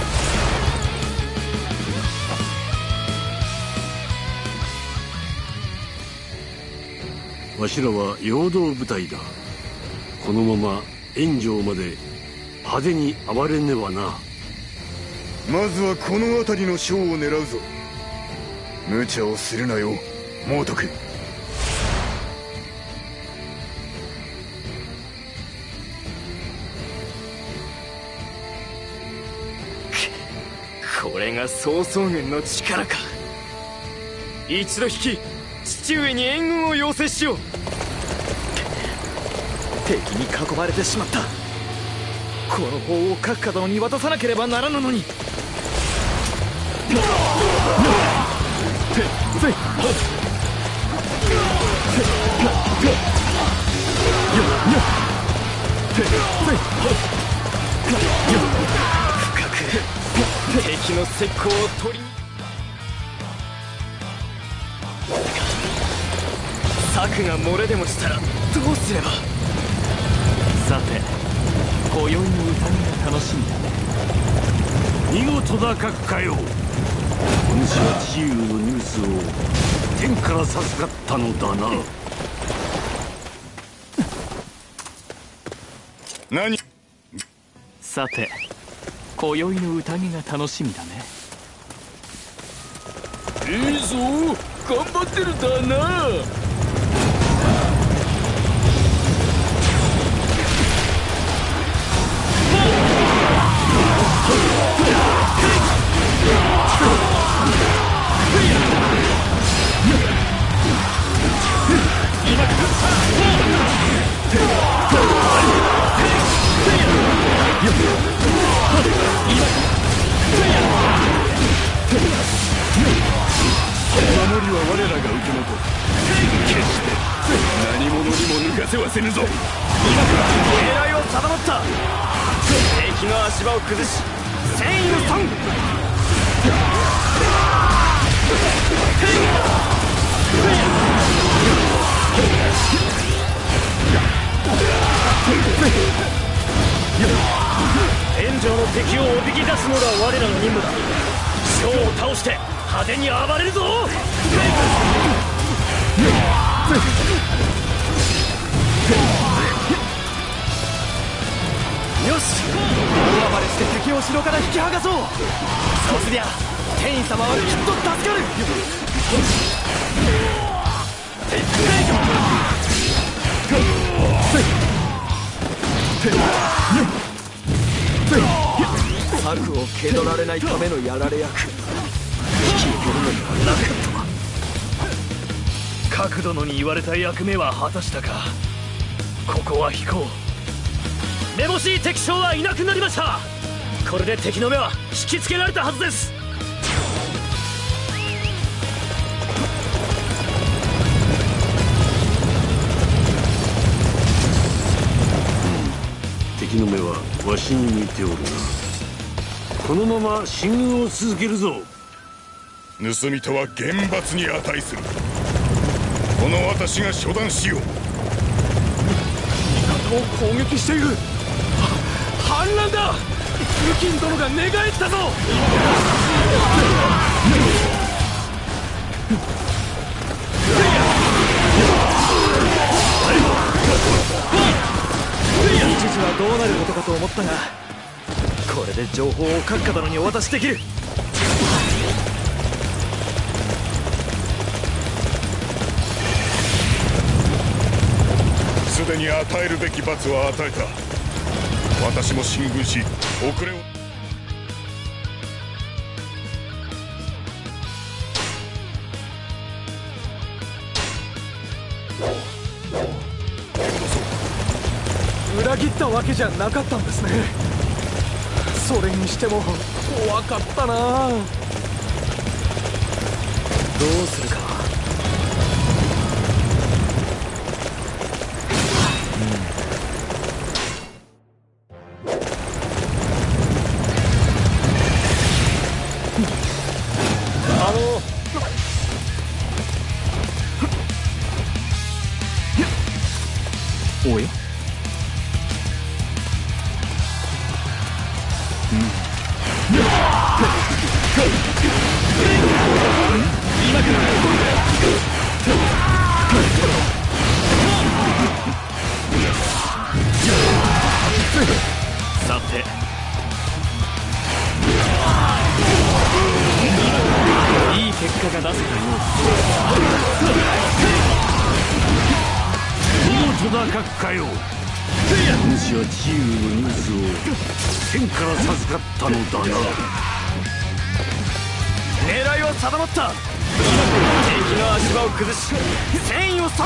わしらは陽動部隊だ。このまま炎上まで派手に暴れねばな。 まずはこの辺りの将を狙うぞ。無茶をするなよ、猛徳。 これが曹操軍の力か。一度引き父上に援軍を要請しよう。敵に囲まれてしまった。この法を閣下殿に渡さなければならぬのに。深く敵の石膏を取り策が漏れでもしたらどうすれば。 さて、今宵の宴が楽しみだね。 見事だ閣下よ。お主は自由のニュースを天から授かったのだな。 何。 さて、今宵の宴が楽しみだね。 いいぞ、頑張ってるだな。 わせぬぞ。 狙いは定まった。敵の足場を崩し戦意を損。天上の敵をおびき出すのが我らの任務だ。将を倒して派手に暴れるぞ。よし、大暴れして敵を城から引き剥がそう。そうすりゃ天意様はきっと助かる。策を気取られないためのやられ役、引き受けるのにはなかったわ。角殿に言われた役目は果たしたか。ここは引こう。めぼしい敵将はいなくなりました。これで敵の目は引きつけられたはずです。 敵の目はわしに似ておるな。このまま進軍を続けるぞ。 盗みとは厳罰に値する。この私が処断しよう。 味方を攻撃している。反乱だ。ルキン殿が寝返ったぞ。一時はどうなることかと思ったが、これで情報を閣下殿にお渡しできる。 すでに与えるべき罰は与えた。私も進軍し遅れを。 裏切ったわけじゃなかったんですね。それにしても怖かったな。どうするか。おや、さて、いい結果が出せたよ見事だ閣下よ。主は自由のニュースを天から授かったのだな。 狙いは定まった。敵の足場を崩し戦意を損。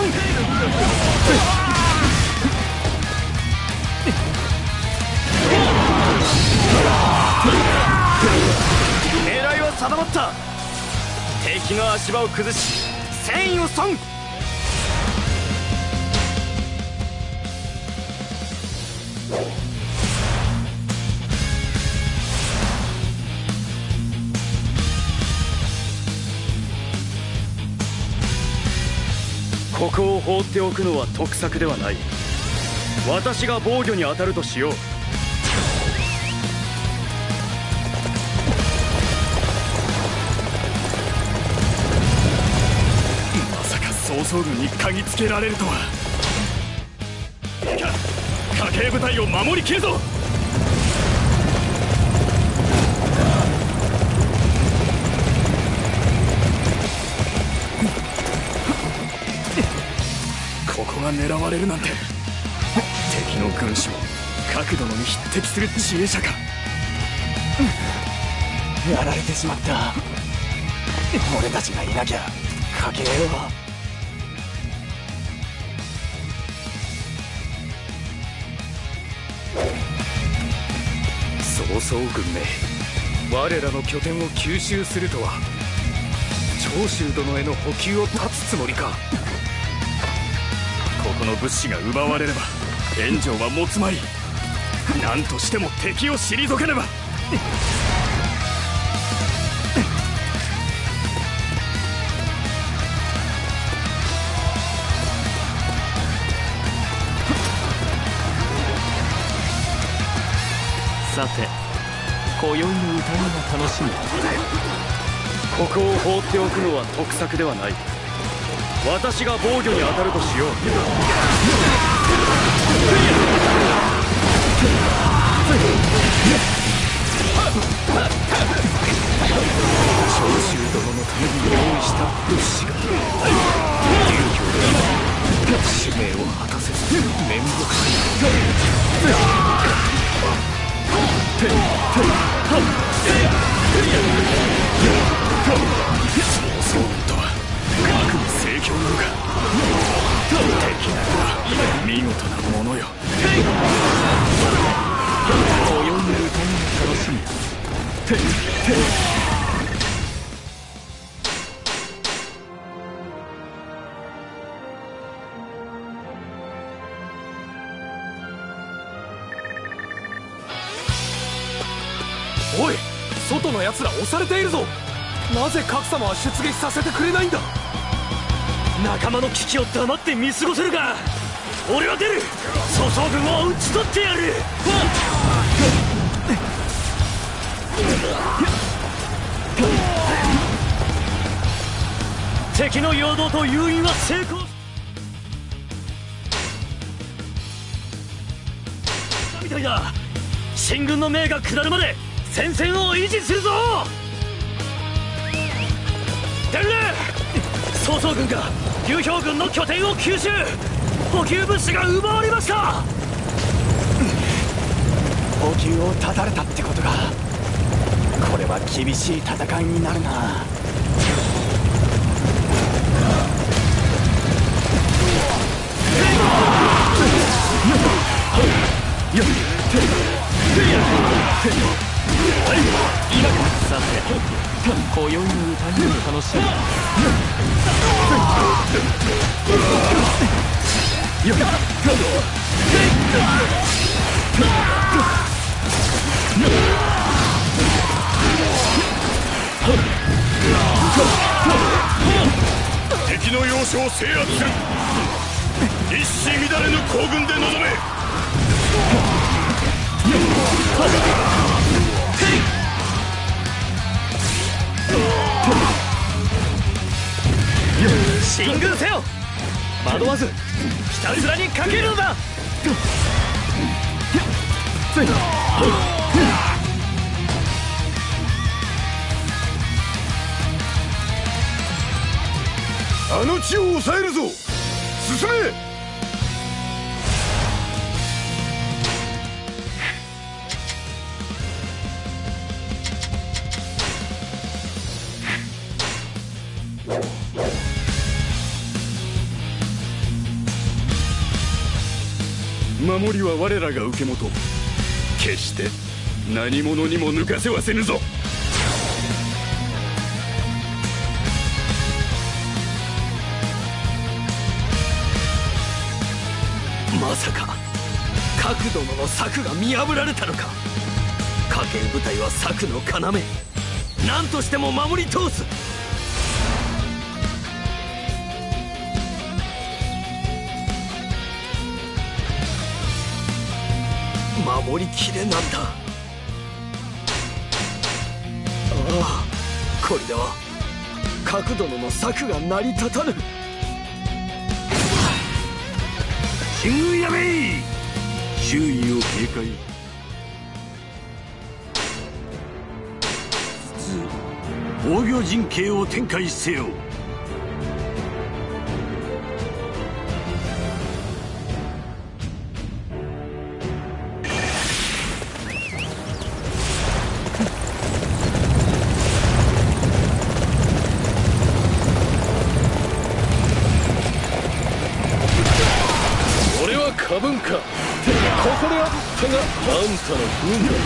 狙いは定まった。敵の足場を崩し戦意を損。ここを放っておくのは得策ではない。私が防御に当たるとしよう。まさか曹操軍に嗅ぎつけられるとは。いいか、家計部隊を守りきるぞ。ここが狙われるなんて。敵の軍師も角殿に匹敵する知恵者か。やられてしまった。俺たちがいなきゃ家計は。曹操軍め、我らの拠点を吸収するとは。長州殿への補給を断つつもりか。ここの物資が奪われれば炎上は持つまい。何としても敵を退けねば。 さて今宵の宴が楽しみだ。 ここを放っておくのは得策ではない。私が防御に当たるとしよう。長州殿のために用意した物資が流氷で使命を果たせず面目そうとは悪の盛況なのか。敵なら見事なものよ。 今宵の宴が楽しみだ。 おい、外の奴ら押されているぞ。なぜ格様は出撃させてくれないんだ。仲間の危機を黙って見過ごせるか。俺は出る。曹操軍を討ち取ってやる。敵の陽動と誘引は成功みたいだ。秦軍の命が下るまで戦線を維持するぞ。伝令、曹操軍が劉氷軍の拠点を吸収。補給物資が奪われました。補給を断たれたってことか。これは厳しい戦いになるな。 さて今宵の宴を楽しみだ。 敵の要所を制圧する。一糸乱れぬ行軍で臨め。 進軍せよ。惑わずひたすらにかけるのだ。 あの地を抑えるぞ。進め。守りは我らが受け持とう。決して何者にも抜かせはせぬぞ。 まさか角殿の策が見破られたのか。家計部隊は策の要。何としても守り通す。守りきれなんだ。ああ、これでは角殿の策が成り立たぬ。 進軍やめい。 周囲を警戒。防御陣形を展開せよ。 過分か。ここであったがあんたの運だ。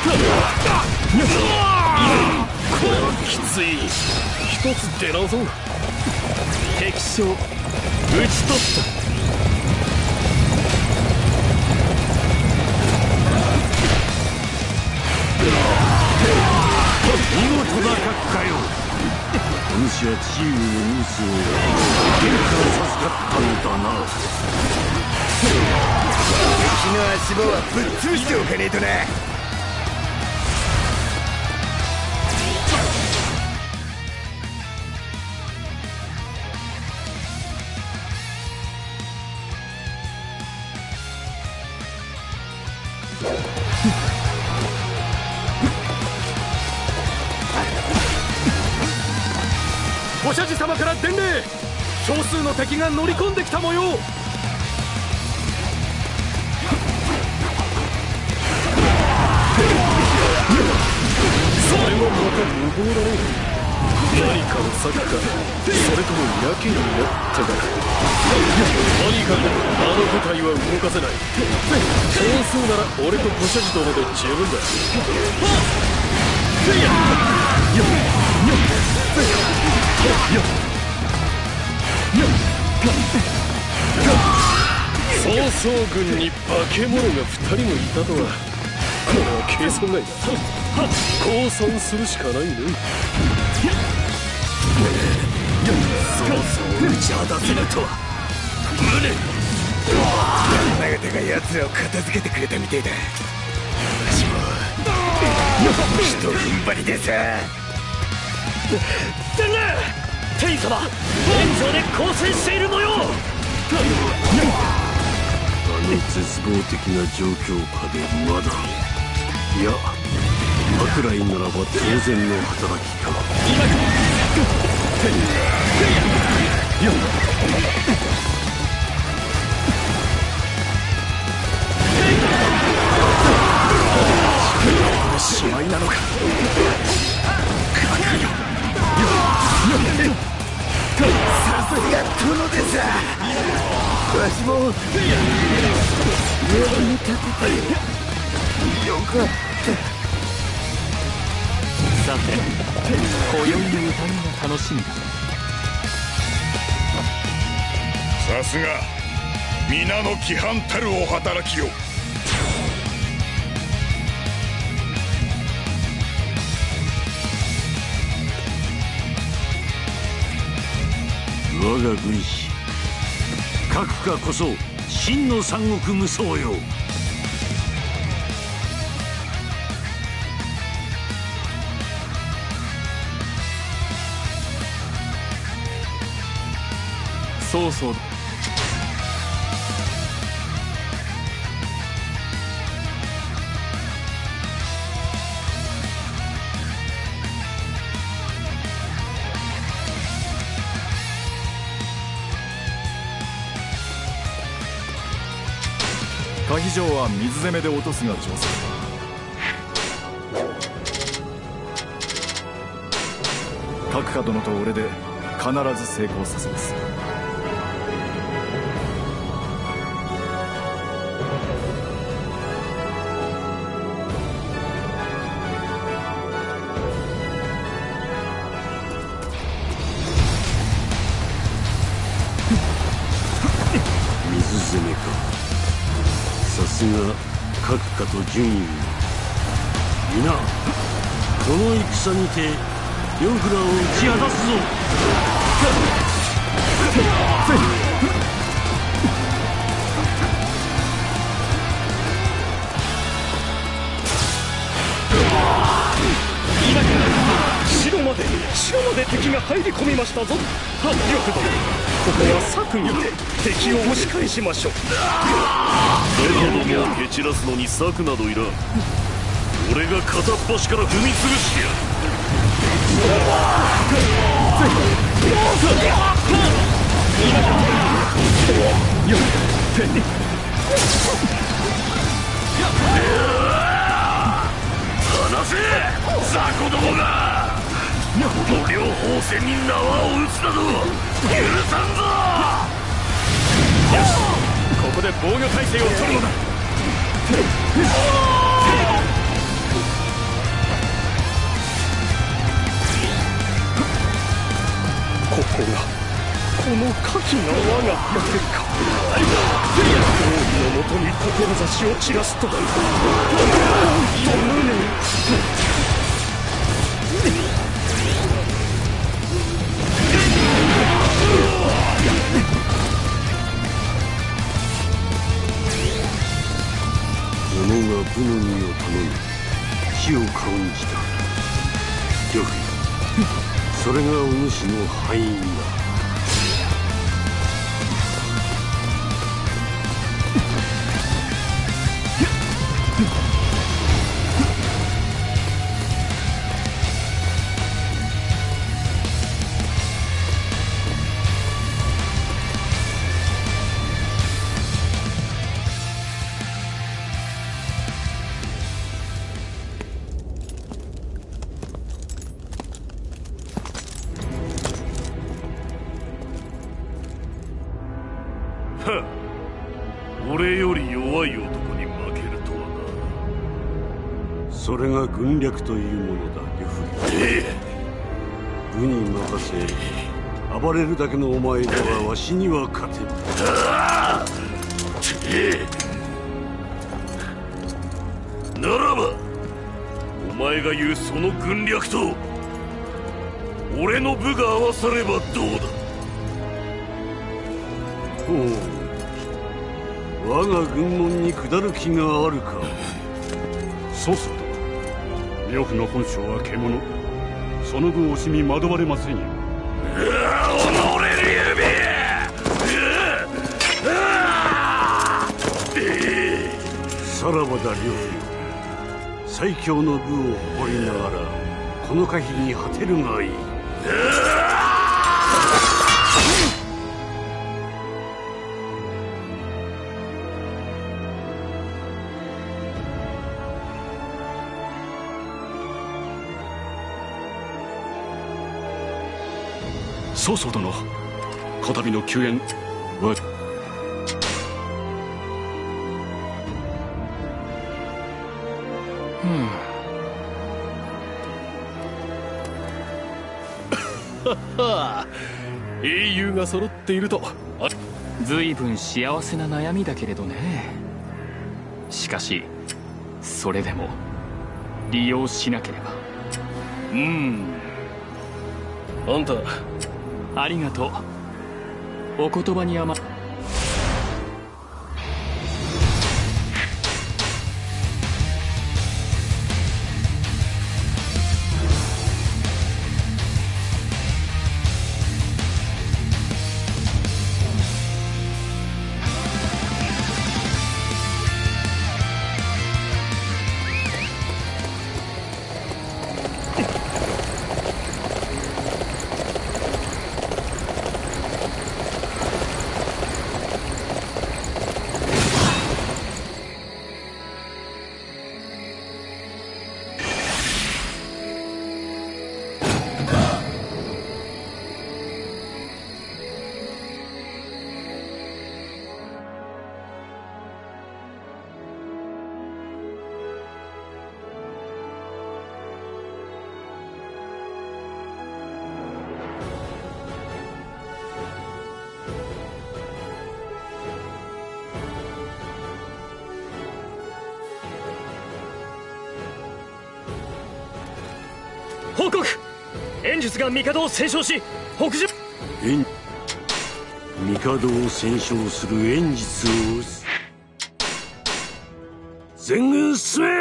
これはきつい。一つ出直そう。敵将討ち取った。 見事な閣下よ。お主はチームのニュースを天から授かったのだな。 敵の足場はぶっ潰しておかねえとな。 ご社寺様から伝令。少数の敵が乗り込んできた模様。それはまた無謀だろう。何かの策か、それともやけになってだか。とにかくあの部隊は動かせない。少数なら俺とご社寺殿で十分だ。曹操軍に化け物が2人もいたとは、これは計算外だ。降参するしかないね。曹操を打ち果たせぬとは無念。 山形が奴らを片付けてくれたみてえだ。私もひと踏ん張りでさ。 伝令、天様、天井で交戦している模様。 あの絶望的な状況下でまだ、いや枕井ならば当然の働きか。 しまいなのか。 さすが殿でさ。わしも上に立ててよかった。 さて、今宵の宴が楽しみだ。 さすが皆の規範たるお働きよ。 我が軍師閣下こそ真の三国無双よ。 曹操。 可否城は水攻めで落とすが上策。閣下殿と俺で必ず成功させます。 水攻めか。さすが閣下と順位。皆この戦にて両軍を打ち果たすぞ。 今から城まで敵が入り込みましたぞ。呂布殿、ここは策にて敵を押し返しましょう。 誰どもを蹴散らすのに策などいらん。俺が片っ端から踏み潰してやる。離せ雑魚どもが。この両方戦に縄を打つなど許さんぞ。 よし、ここで防御態勢を取るのだ。 がこの火器が我が役か。王妃のもとに志を散らすとは本当無念。 己が武の身を頼み死を感じた。呂不韋、それがお主の敗因だ。 俺より弱い男に負けるとはな。それが軍略というものだ、呂不韋。武に任せ暴れるだけのお前ではわしには勝てん。ならばお前が言うその軍略と俺の部が合わさればどうだ。 ほう、我が軍門に下る気があるか。 そうそうと。呂布の本性は獣。その分惜しみ惑われませんよ。 己の指。 さらばだ呂布。最強の武を誇りながらこの可否に果てるがいい。 曹操殿、こたびの救援は英雄が揃っていると随分幸せな悩みだけれどね。しかしそれでも利用しなければ。 あんたありがとう。お言葉に甘報告。炎術が帝を戦勝し北上。 帝を戦勝する炎術を全軍進め。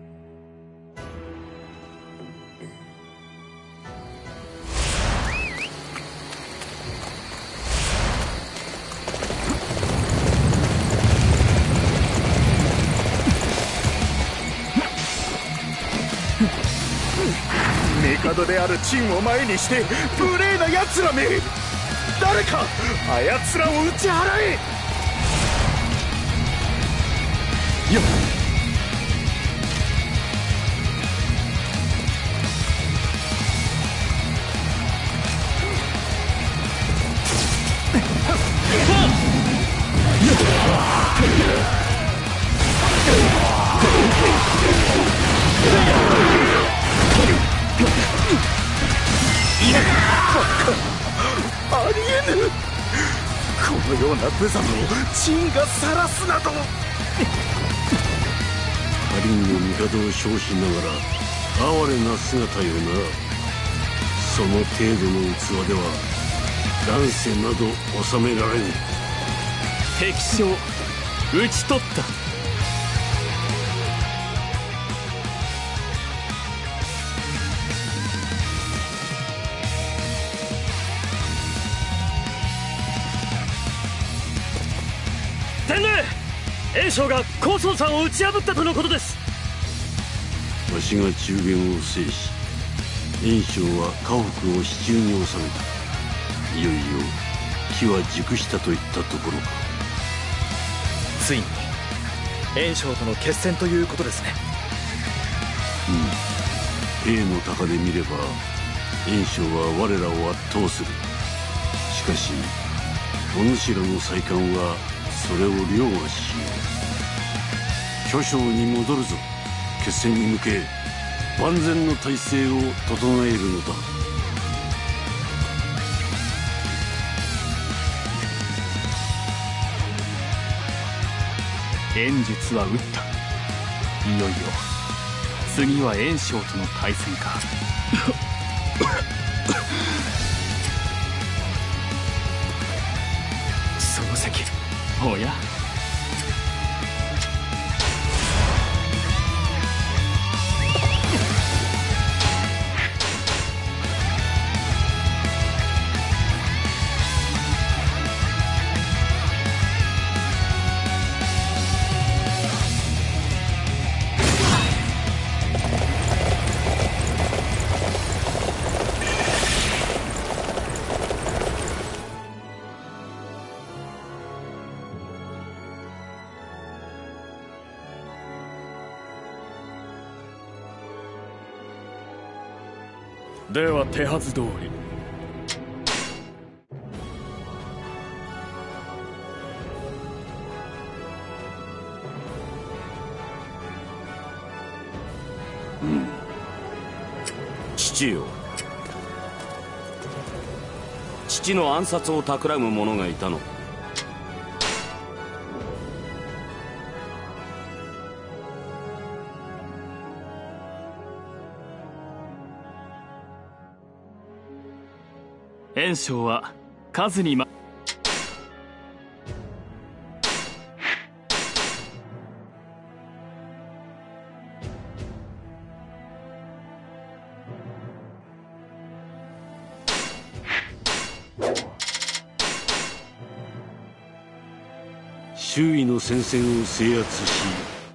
帝である陳を前にして無礼な奴らめ、誰かあやつらを打ち払え。よっ。 ありえぬ。このような無残を陳が晒すなど。 カリンの帝を称しながら哀れな姿よな。その程度の器では乱世など収められぬ。 敵将討ち取った。 天霊、袁紹が高宗さんを打ち破ったとのことです。 わしが中原を制し、袁紹は家屋を手中に収めた。いよいよ機は熟したといったところか。 ついに袁紹との決戦ということですね。 兵の高で見れば袁紹は我らを圧倒する。しかしお主らの再官はそれを凌駕しよう。巨匠に戻るぞ。決戦に向け万全の体制を整えるのだ。 袁術は打った。いよいよ次は袁紹との対戦か。その席、おや。 では手はず通り。 父よ、父の暗殺を企む者がいたの。 袁紹は数に周囲の戦線を制圧し、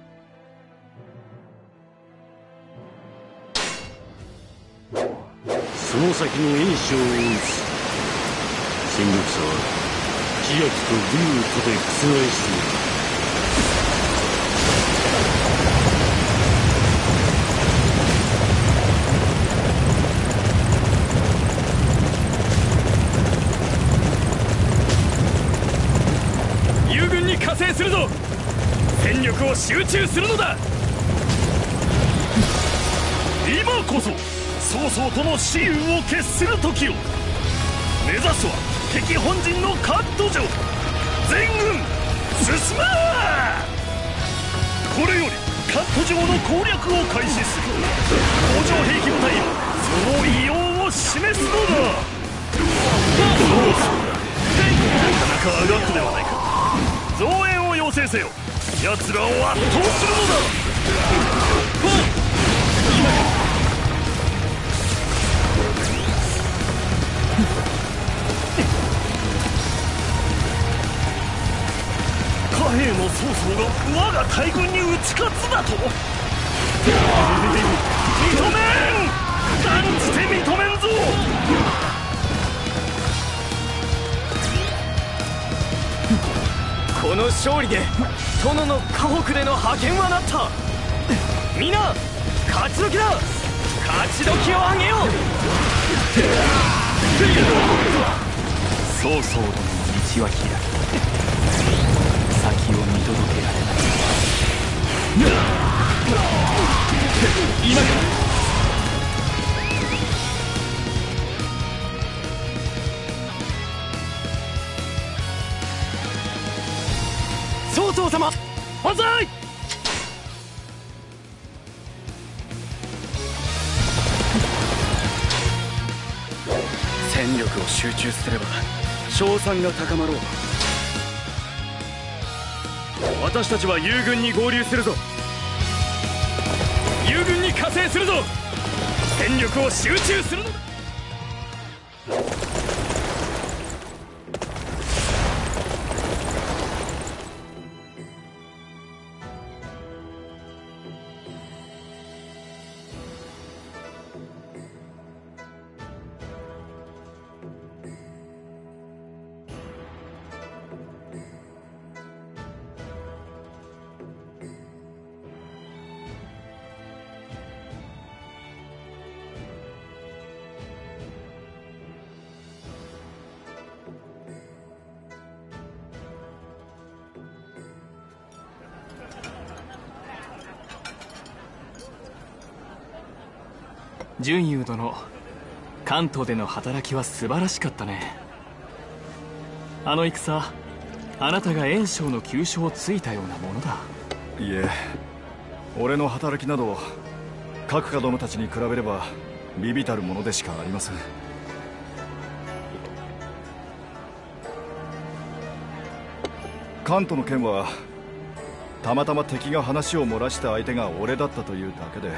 その先の袁紹を討つ。戦力差は千秋と武勇とで覆している。 友軍に加勢するぞ。戦力を集中するのだ。 今こそ曹操との雌雄を決する時を。目指すは敵本陣のカット城。全軍進まー。これよりカット城の攻略を開始する。工場兵器部隊よ、その異様を示すのだ。そうだ、なかなか上がったではないか。増援を要請せよ。奴らを圧倒するのだ。貨幣の曹操が我が大軍に打ち勝つだと。認めん、断じて認めんぞ。 この勝利で殿の家北での覇権はなった。皆勝ち時だ。勝ち時をあげよう。 曹操殿の道は開き、先を見届けられない。今か。 長様、万歳。戦力を集中すれば勝算が高まろう。私たちは友軍に合流するぞ。友軍に加勢するぞ。戦力を集中するのだ。 純優殿、関東での働きは素晴らしかったね。あの戦、あなたが袁紹の急所をついたようなものだ。 いえ、俺の働きなど各家殿たちに比べれば微々たるものでしかありません。関東の件はたまたま敵が話を漏らした相手が俺だったというだけで、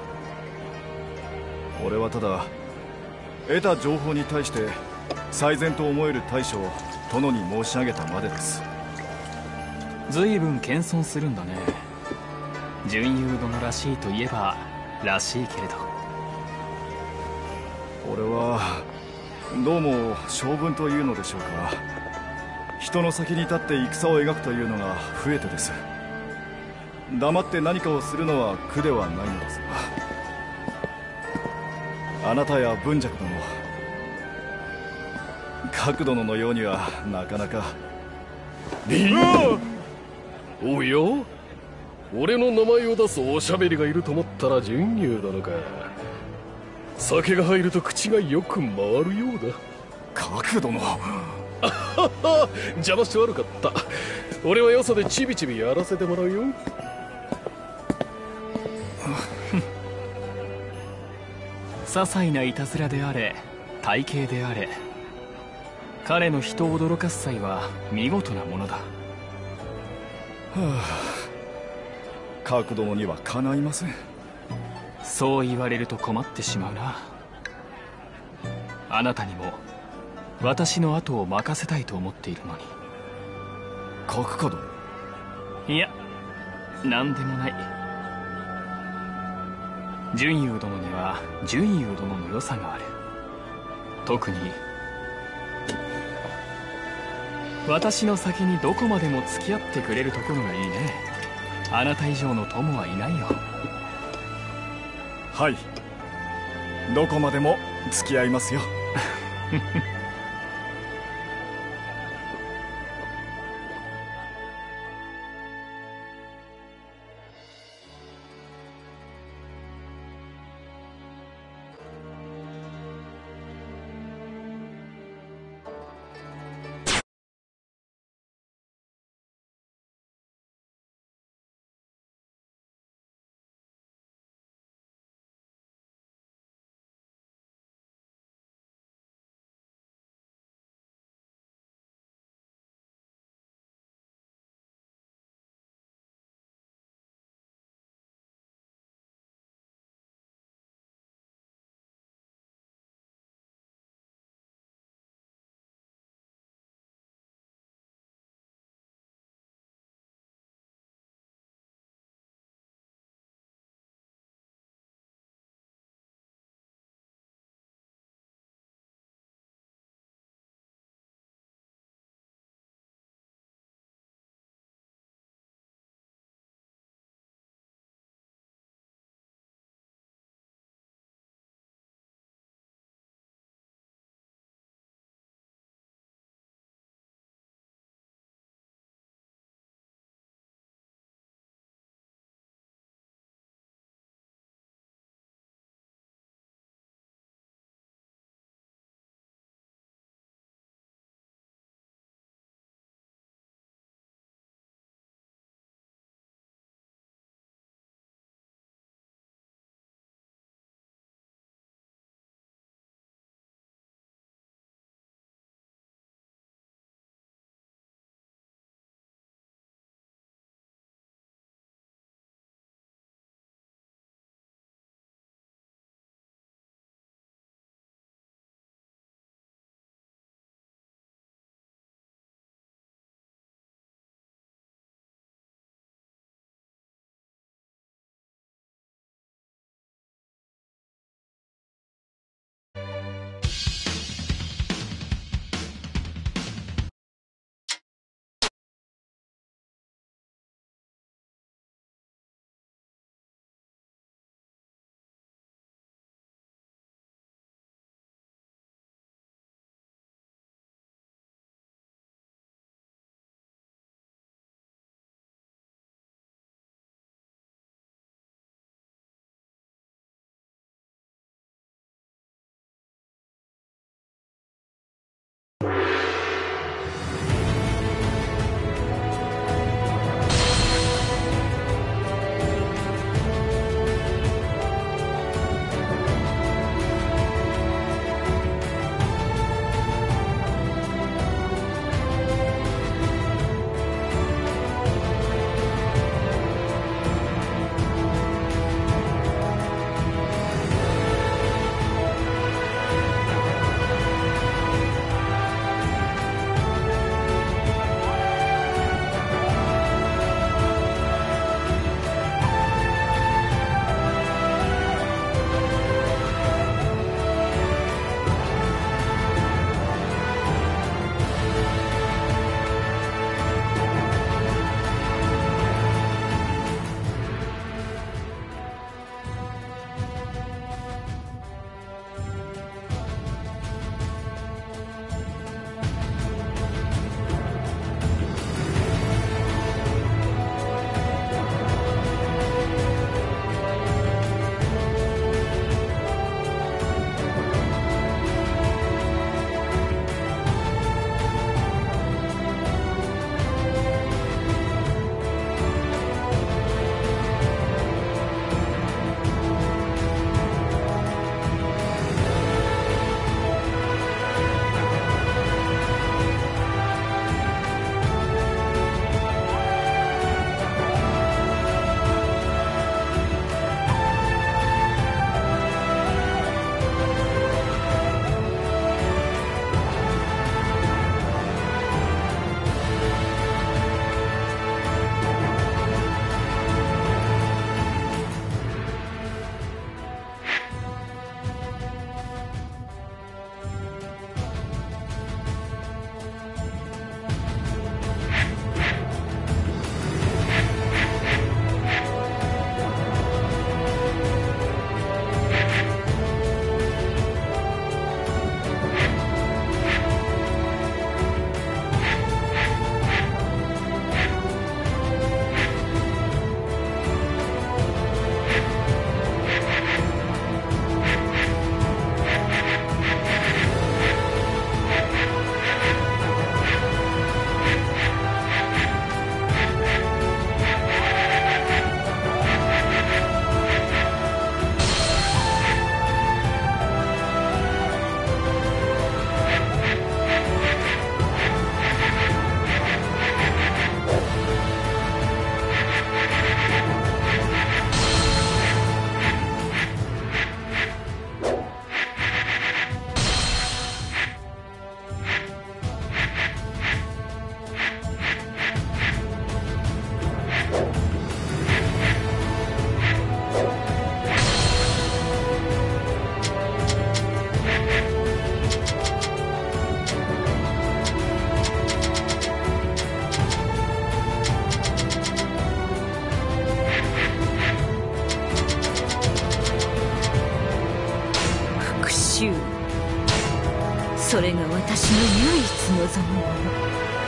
俺はただ得た情報に対して最善と思える対処を殿に申し上げたまでです。 随分謙遜するんだね。純優殿らしいといえばらしいけれど。 俺はどうも性分というのでしょうか、人の先に立って戦を描くというのが増えてです。黙って何かをするのは苦ではないのですが、あなたや文尺殿、角殿のようにはなかなか。 おや、俺の名前を出すおしゃべりがいると思ったら純優殿か。酒が入ると口がよく回るようだ。 角殿邪魔して悪かった。俺はよそでちびちびやらせてもらうよ。 些細ないたずらであれ、体型であれ、彼の人を驚かす際は見事なものだ。 角殿にはかないません。 そう言われると困ってしまうな。あなたにも私の後を任せたいと思っているのに。 角家殿？ いや、何でもない。純優殿には純優殿の良さがある。特に私の先にどこまでも付き合ってくれるところがいいね。あなた以上の友はいないよ。 はい、どこまでも付き合いますよ。 それが私の唯一望むもの。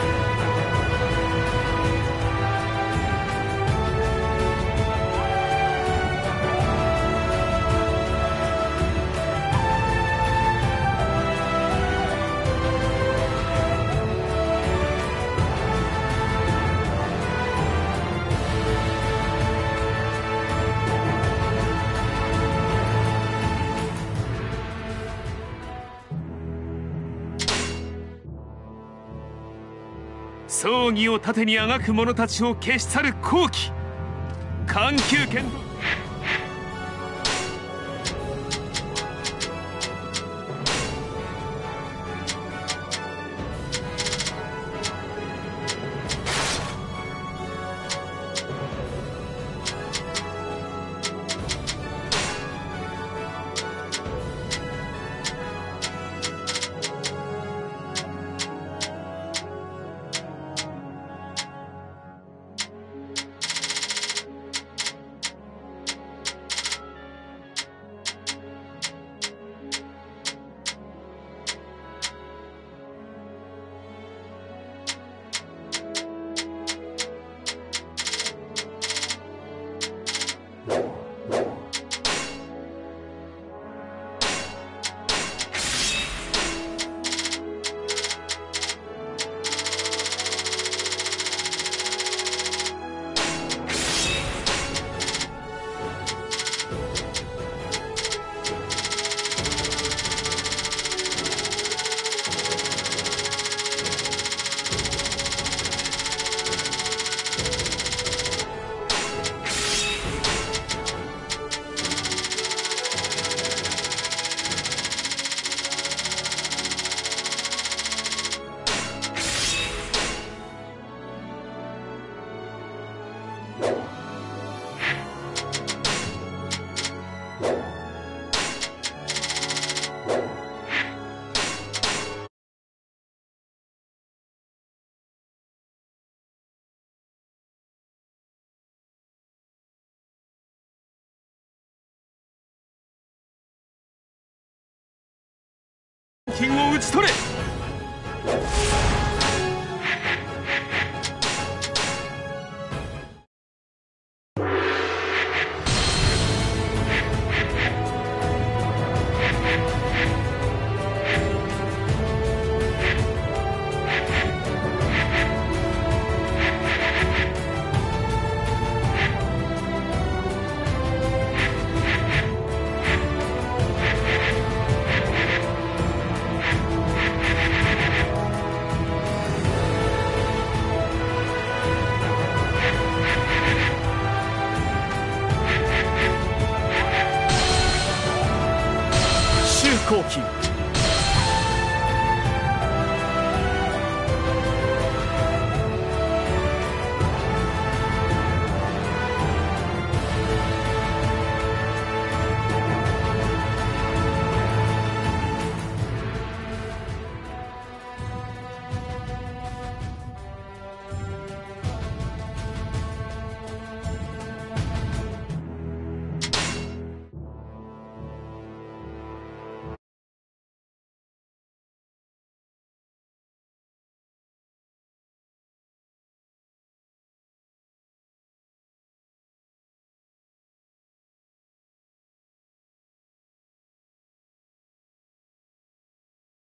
葬儀を盾にあがく者たちを消し去る好機、緩急剣。金を討ち取れ。